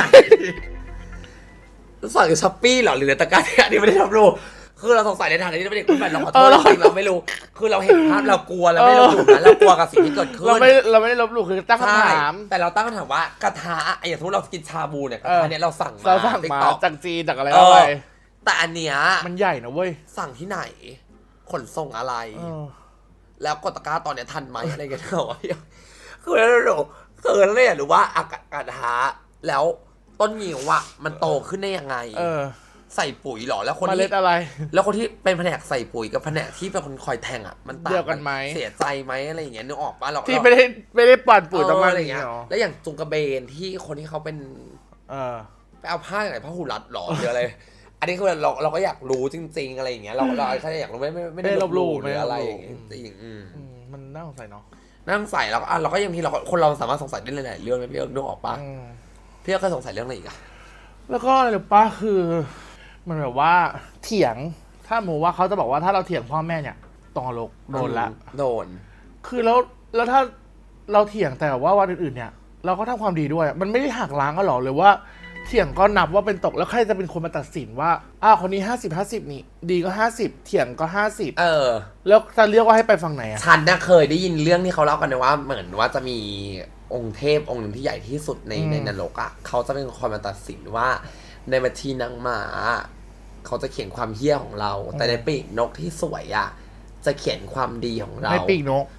สั่งจากช้อปปี้หรอหรือในตะกร้าเนี่ยนี่ไม่ได้ทำรู้คือเราสงสัยในฐานะที่เราไม่ได้คุณแฟนเราขอโทษจริงเราไม่รู้คือเราเห็นภาพเรากลัวเราไม่ลบหลู่นะเรากลัวกับสิ่งที่เกิดขึ้นเราไม่ได้ลบหลู่คือตั้งคำถามแต่เราตั้งคำถามว่ากระทะอย่างสมมติเรากินชาบูเนี่ยกระทะเนี่ยเราสั่งมาจากจีนจากอะไรอะไรแต่อันเนี้ยมันใหญ่นะเว้ยสั่งที่ไหนขนส่งอะไรแล้วกดตะกร้าตอนเนี้ยทันไหมอะไรกันเหรอคือเราเลยหรือว่าอากาศกระทะแล้วต้นงิ้วมันโตขึ้นได้ยังไงใส่ปุ๋ยหรอแล้วคนที่อะไรแล้วคนที่เป็นแผนกใส่ปุ๋ยกับแผนกที่เป็นคนคอยแทงมันต่างกันไหมเสียใจไหมอะไรอย่างเงี้ยนึกออกป่ะเราที่ไม่ได้ปั่นปุ๋ยตรงนั้นอะไรอย่างเงี้ยแล้วอย่างจุงกระเบนที่คนที่เขาเป็นไปเอาผ้าไหนผ้าหูรัดหรอหรืออะไรอันนี้คือเราก็อยากรู้จริงๆอะไรอย่างเงี้ยเราแค่อยากรู้ไม่ได้ลบหลู่หรืออะไรอย่างเงี้ยจริงมันน่าสงสัยเนาะน่าสงสัยเราก็ยังทีคนเราสามารถสงสัยได้หลายๆเรื่องนะพี่เอิร์กนึกออกป่ะพี่เอิร์กเคยสงสัยเรื่องอะไรอีกแล้วก็อะไรป้าคือมันแบบว่าเถียงถ้าหมูว่าเขาจะบอกว่าถ้าเราเถียงพ่อแม่เนี่ยต้องนรกโดนละโดนคือแล้วถ้าเราเถียงแต่ว่าวันอื่นๆเนี่ยเราก็ทำความดีด้วยมันไม่ได้หักล้างกันหรอหรือว่าเถียงก็นับว่าเป็นตกแล้วใครจะเป็นคนมาตัดสินว่าคนนี้50-50นี่ดีก็50เถียงก็50แล้วจะเรียกว่าให้ไปฝั่งไหนฉันน่ะเคยได้ยินเรื่องที่เขาเล่ากันนะว่าเหมือนว่าจะมีองค์เทพองค์หนึ่งที่ใหญ่ที่สุดในนรกเขาจะเป็นคนมาตัดสินว่าในบัญชีนางหมาเขาจะเขียนความเหี้ยของเราแต่ในปีกนกที่สวยจะเขียนความดีของเราในปีกนก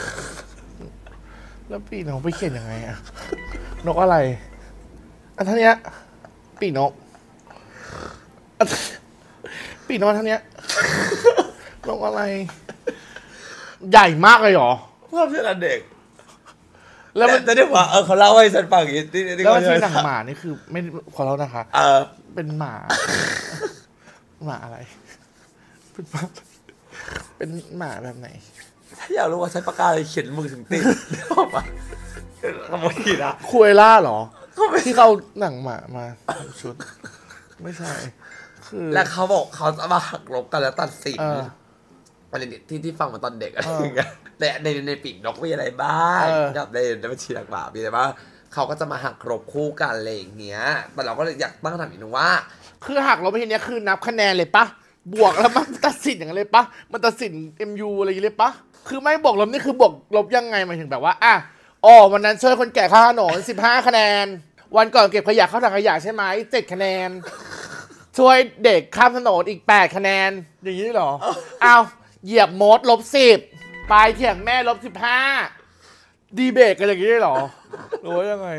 แล้วปีกนกไปเขียนยังไงนกอะไรอันท่านี้ปีกนกปีกนกท่านี้นกอะไรใหญ่มากเลยหรอภาพเชื่อเด็กแล้วมันจะได้ว่าเขาเล่าให้ฉันฟังอย่างนี้แล้วที่หนังหมานี่คือไม่ขอเล่านะคะเป็นหมาอะไรเป็นหมาแบบไหนถ้าอยากรู้ว่าใช้ปากกาอะไรเขียนมือถึงติดออกมาขโมยนะคุยล่าหรอที่เขาหนังหมาชุดไม่ใช่คือแล้วเขาบอกเขาจะมาหักลบกันแล้วตัดสินประเด็นที่ฟังมาตอนเด็กอะไรอย่างเงี้ยแต่ในปีกนกมีอะไรบ้างกับในบัญชีหลักบาทมีอะไรบ้างเขาก็จะมาหักลบคู่กันอะไรอย่างเงี้ยแต่เราก็อยากตั้งคำถามอีกนึงว่าคือหักลบไปทีเนี้ยคือนับคะแนนเลยปะบวกแล้วมันตัดสินอย่างไรเลยปะมันตัดสิน MU อะไรอย่างเงี้ยปะคือไม่บวกลบนี่คือบวกลบยังไงหมายถึงแบบว่าอ๋อวันนั้นช่วยคนแก่ข้างถนน15 คะแนนวันก่อนเก็บขยะเข้าถังขยะใช่ไหม7 คะแนนช่วยเด็กข้ามถนนอีก8 คะแนนอย่างนี้เหรอเอาเหยียบมด-10ปลายเถียงแม่-15ดีเบตกันอย่างนี้เหรอหรือว่ายังไง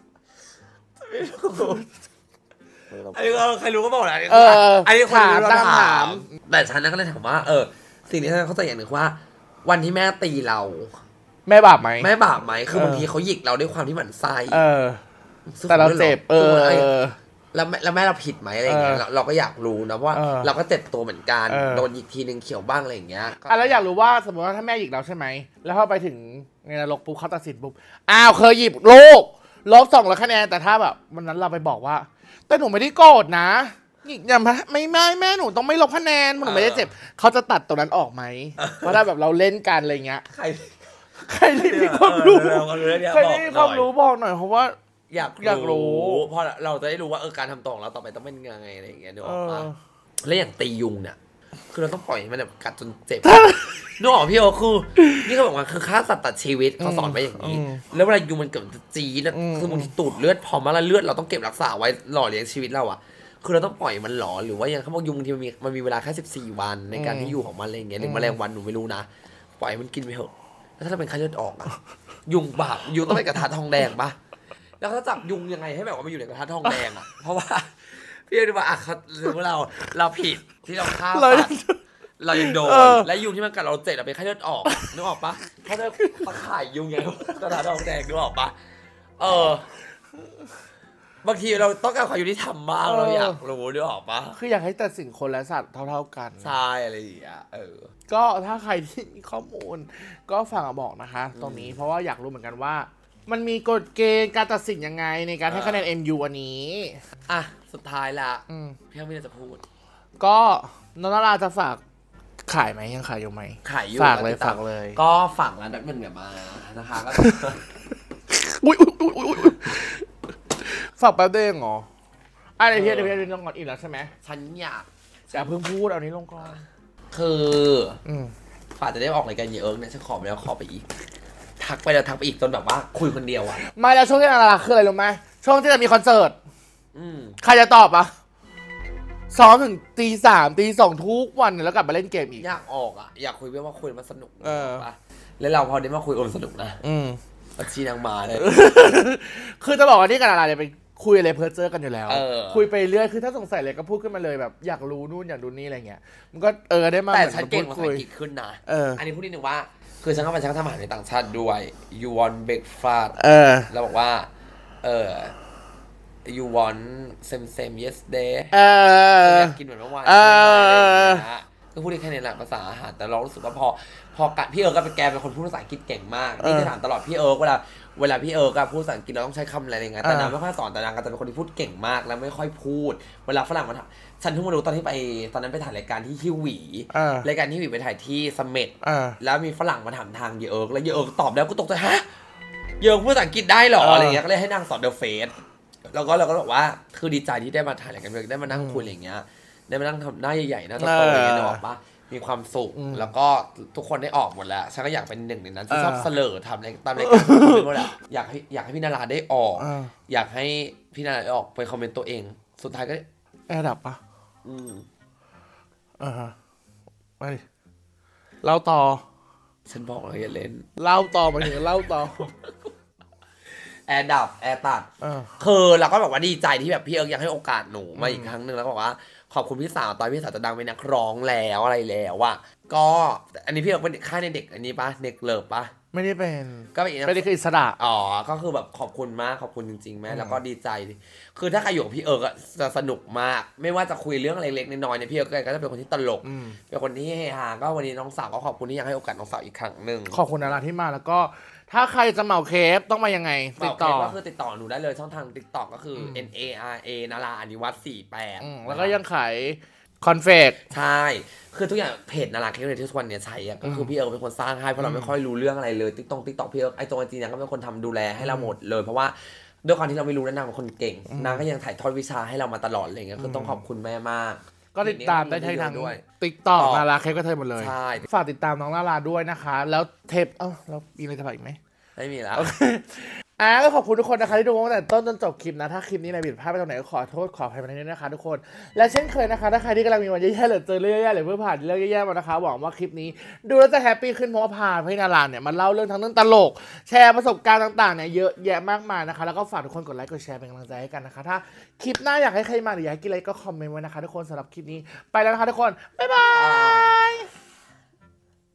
อันนี้ใครรู้ก็บอกนะอันนี้คนรู้ถามแต่ฉันก็เลยถามว่าสิ่งที่ฉันเข้าใจอย่างหนึ่งว่าวันที่แม่ตีเราแม่บาปไหมแม่บาปไหมคือบางทีเขาหยิกเราด้วยความที่หมั่นไส้แต่เราเจ็บแล้วแม่เราผิดไหมอะไรเงี้ยเราก็อยากรู้นะว่าเราก็เจ็บตัวเหมือนกันโดนหยิกทีนึงเขียวบ้างอะไรอย่างเงี้ยแล้วอยากรู้ว่าสมมติว่าถ้าแม่หยิกเราใช่ไหมแล้วพอไปถึงในนรกปุ๊บเขาตัดสินปุ๊บเคยหยิบลูก-200 คะแนนแต่ถ้าแบบวันนั้นเราไปบอกว่าแต่หนูไม่ได้โกรธนะอย่าไม่แม่หนูต้องไม่ลบคะแนนหนูไม่ได้เจ็บเขาจะตัดตรงนั้นออกไหมเพราะถ้าแบบเราเล่นกันอะไรเงี้ยใครที่มีความรู้บอกหน่อยเพราะว่าอยากรู้เพราะเราจะได้รู้ว่าการทำต่อของเราต่อไปต้องเป็นยังไงอะไรอย่างเงี้ยนึกออกปะแล้วอย่างตียุงเนี่ยคือเราต้องปล่อยมันแบบกัดจนเจ็บนึกออกพี่โอคือนี่เขาบอกว่าคือฆ่าสัตว์ตัดชีวิตเขาสอนไว้อย่างนี้แล้วเวลายุงมันเกิดจีนะคือมันตูดเลือดพอมาแล้วเลือดเราต้องเก็บรักษาไว้หล่อเลี้ยงชีวิตเราอะคือเราต้องปล่อยมันหรอหรือว่าอย่างเขาบอกยุงที่มันมีเวลาแค่14 วันในการที่อยู่ของมันอะไรอย่างเงี้ยหรือแมลงวันหนูไม่รู้นะปล่อยมันกินไปเถอะแล้วถ้าเป็นไข้เลือดออกอะยุงบาปยุงต้องไปกระทะทองแดงปะแล้วเขาจับยุงยังไงให้แบบว่ามันอยู่ในกระทะทองแดงอะเพราะว่าพี่ดูว่าเขาหรือว่าเราผิดที่เราฆ่าสัตว์เรายังโดนและยุงที่มันกัดเราเจ็บเป็นไข้เลือดออกนึกออกปะถ้าจะตะข่ายยุงไงกระทะทองแดงนึกออกปะบางทีเราต้องการความยุติธรรมมากเราอยากรู้นึกออกปะคืออยากให้ตัดสินคนและสัตว์เท่าๆกันใช่อะไรอย่างเงี้ยก็ถ้าใครที่มีข้อมูลก็ฝากมาบอกนะคะตรงนี้เพราะว่าอยากรู้เหมือนกันว่ามันมีกฎเกณฑ์การตัดสินยังไงในการให้คะแนน MU อันนี้สุดท้ายละพี่ไม่ได้จะพูดก็น้องนาราจะฝากขายไหมยังขายอยู่ไหมขายอยู่ฝากเลยก็ฝากร้านดับเบิลเนี่ยมานะคะก็อุ้ยฝากแป๊บเดียวเหรอเดี๋ยวพี่ลงก่อนอีกแล้วใช่ไหมฉันอยากเพิ่งพูดเอานี้ลงก่อนคือฝากจะได้ออกรายการเยอะเนี่ยฉันขอไปแล้วขอไปอีกทักไปแล้วทักไปอีกจนแบบว่าคุยคนเดียวอ่ะไม่แล้วช่วงที่นาราคืออะไรรู้ไหมช่วงที่จะมีคอนเสิร์ตใครจะตอบอ่ะซ้อมถึงตี 3 ตี 2ทุกวันแล้วกลับมาเล่นเกมอีกอยากออกอ่ะอยากคุยว่าคุยมันสนุกแล้วเราพอได้มาคุยสนุกนะชีนางมาเลยคือจะบอกว่าที่กันนาราเนี่ยไปคุยอะไรเพ้อเจ้อกันอยู่แล้วคุยไปเรื่อยคือถ้าสงสัยอะไรก็พูดขึ้นมาเลยแบบอยากรู้นู่นอยากดูนี่อะไรเงี้ยมันก็ได้มาแต่ฉันเก่งภาษาอังกฤษขึ้นนะอันนี้พูดนิดนึงว่าคือฉันก็เป็นช่างทำอาหารในต่างชาติด้วย you want breakfast แล้วบอกว่าyou want same yesterday อยากกินเหมือนเมื่อวานก็พูดได้แค่นี้แหละภาษาอาหารแต่เรารู้สึกว่าพอพี่ก็เป็นแกเป็นคนพูดภาษาอังกฤษเก่งมากนี่จะถามตลอดพี่เวลาพี่ก็พูดภาษาอังกฤษเราต้องใช้คำอะไรอย่างเงี้ยแต่นางไม่ค่อยสอนแต่นางก็จะเป็นคนที่พูดเก่งมากแล้วไม่ค่อยพูดเวลาฝรั่งมาถามฉันเพิ่งมารู้ตอนที่ไปตอนนั้นไปถ่ายรายการที่ฮิวหวีรายการที่ฮิวหวีไปถ่ายที่เสม็ดแล้วมีฝรั่งมาถามทางเยอะแล้วเยอะตอบแล้วก็ตกใจฮะเยอะพูดภาษาอังกฤษได้หรออะไรเงี้ยก็เลยให้นางสอนเดอะเฟสแล้วก็เราก็บอกว่าคือดีใจที่ได้มาถ่ายรายการได้มานั่งคุยอะไรอย่างเงี้ยได้มานั่งทำหน้าใหญ่ๆหน้าโตๆอย่างเงี้ยบอกว่ามีความสุขแล้วก็ทุกคนได้ออกหมดแล้วฉันก็อยากเป็นหนึ่งในนั้นที่ชอบเสลอทำอะไรตามรายการหมดแหละอยากให้พี่นาราได้ออกอยากให้พี่นาราได้ออกไปคอมเมนต์ตัวเองสุดท้ายก็ดับปะไปเล่าต่อฉันบอกเลยอย่าเล่นเล่าต่อมาถึงเล่าต่อแอร์ดับแอร์ตัดคือเราก็บอกว่าดีใจที่แบบพี่อยากให้โอกาสหนูมาอีกครั้งหนึ่งแล้วบอกว่าขอบคุณพี่สาวตอนพี่สาวจะดังเป็นนักร้องแล้วอะไรแล้วอ่ะก็อันนี้พี่เป็นค่ายในเด็กอันนี้ปะเด็กเลิฟปะไม่ได้เป็นก็เป็นคืออิสระก็คือแบบขอบคุณมากขอบคุณจริงๆแม่แล้วก็ดีใจคือถ้าใครอยู่กับพี่ก็จะสนุกมากไม่ว่าจะคุยเรื่องอะไรเล็กน้อยเนี่ยพี่ก็จะเป็นคนที่ตลกเป็นคนที่เฮฮาก็วันนี้น้องสาวก็ขอบคุณที่ยังให้โอกาสน้องสาวอีกครั้งนึงขอบคุณนาราที่มาแล้วก็ถ้าใครจะเหมาเคปต้องมายังไงติดต่อก็คือติดต่อหนูได้เลยช่องทาง TikTok ก็คือ NARA นาราอนิวัฒน์48 แล้วก็ยังขายคอนเฟกใช่คือทุกอย่างเพจนาราเค้กในทุกวันเนี่ยใช้ก็คือพี่เป็นคนสร้างให้เพราะเราไม่ค่อยรู้เรื่องอะไรเลยติ๊กต็อกพี่ไอจงไอจีนางก็เป็นคนทำดูแลให้เราหมดเลยเพราะว่าด้วยความที่เราไม่รู้นางเป็นคนเก่งนางก็ยังถ่ายทอดวิชาให้เรามาตลอดอะไรเงี้ยคือต้องขอบคุณแม่มากก็ติดตามได้ทางTikTok นาราเค้กก็เทหมดเลยฝากติดตามน้องนาราด้วยนะคะแล้วเทปแล้วมีอะไรจะฝากอีกไหมไม่มีแล้วก็ขอบคุณทุกคนนะคะที่ดูตั้งแต่ต้นจนจบคลิปนะถ้าคลิปนี้ในผิดพลาดไปตรงไหนก็ขอโทษขออภัยมาในนี้นะคะทุกคนและเช่นเคยนะคะถ้าใครที่กำลังมีวันแย่ๆหรือเจอเรื่องแย่ๆหรือเพิ่งผ่านเรื่องแย่ๆมานะคะหวังว่าคลิปนี้ดูแล้วจะแฮปปี้ขึ้นเพราะว่าพาพี่นาราเนี่ยมาเล่าเรื่องทั้งเรื่องตลกแชร์ประสบการณ์ต่างๆเนี่ยเยอะแยะมากมายนะคะแล้วก็ฝากทุกคนกดไลค์กดแชร์เป็นกำลังใจให้กันนะคะถ้าคลิปหน้าอยากให้ใครมาหรืออยากให้กินอะไรก็คอมเมนต์ไว้นะคะทุกคนสำหรับคลิปนี้ไปแล้วนะคะทุกคนบ๊ายบาย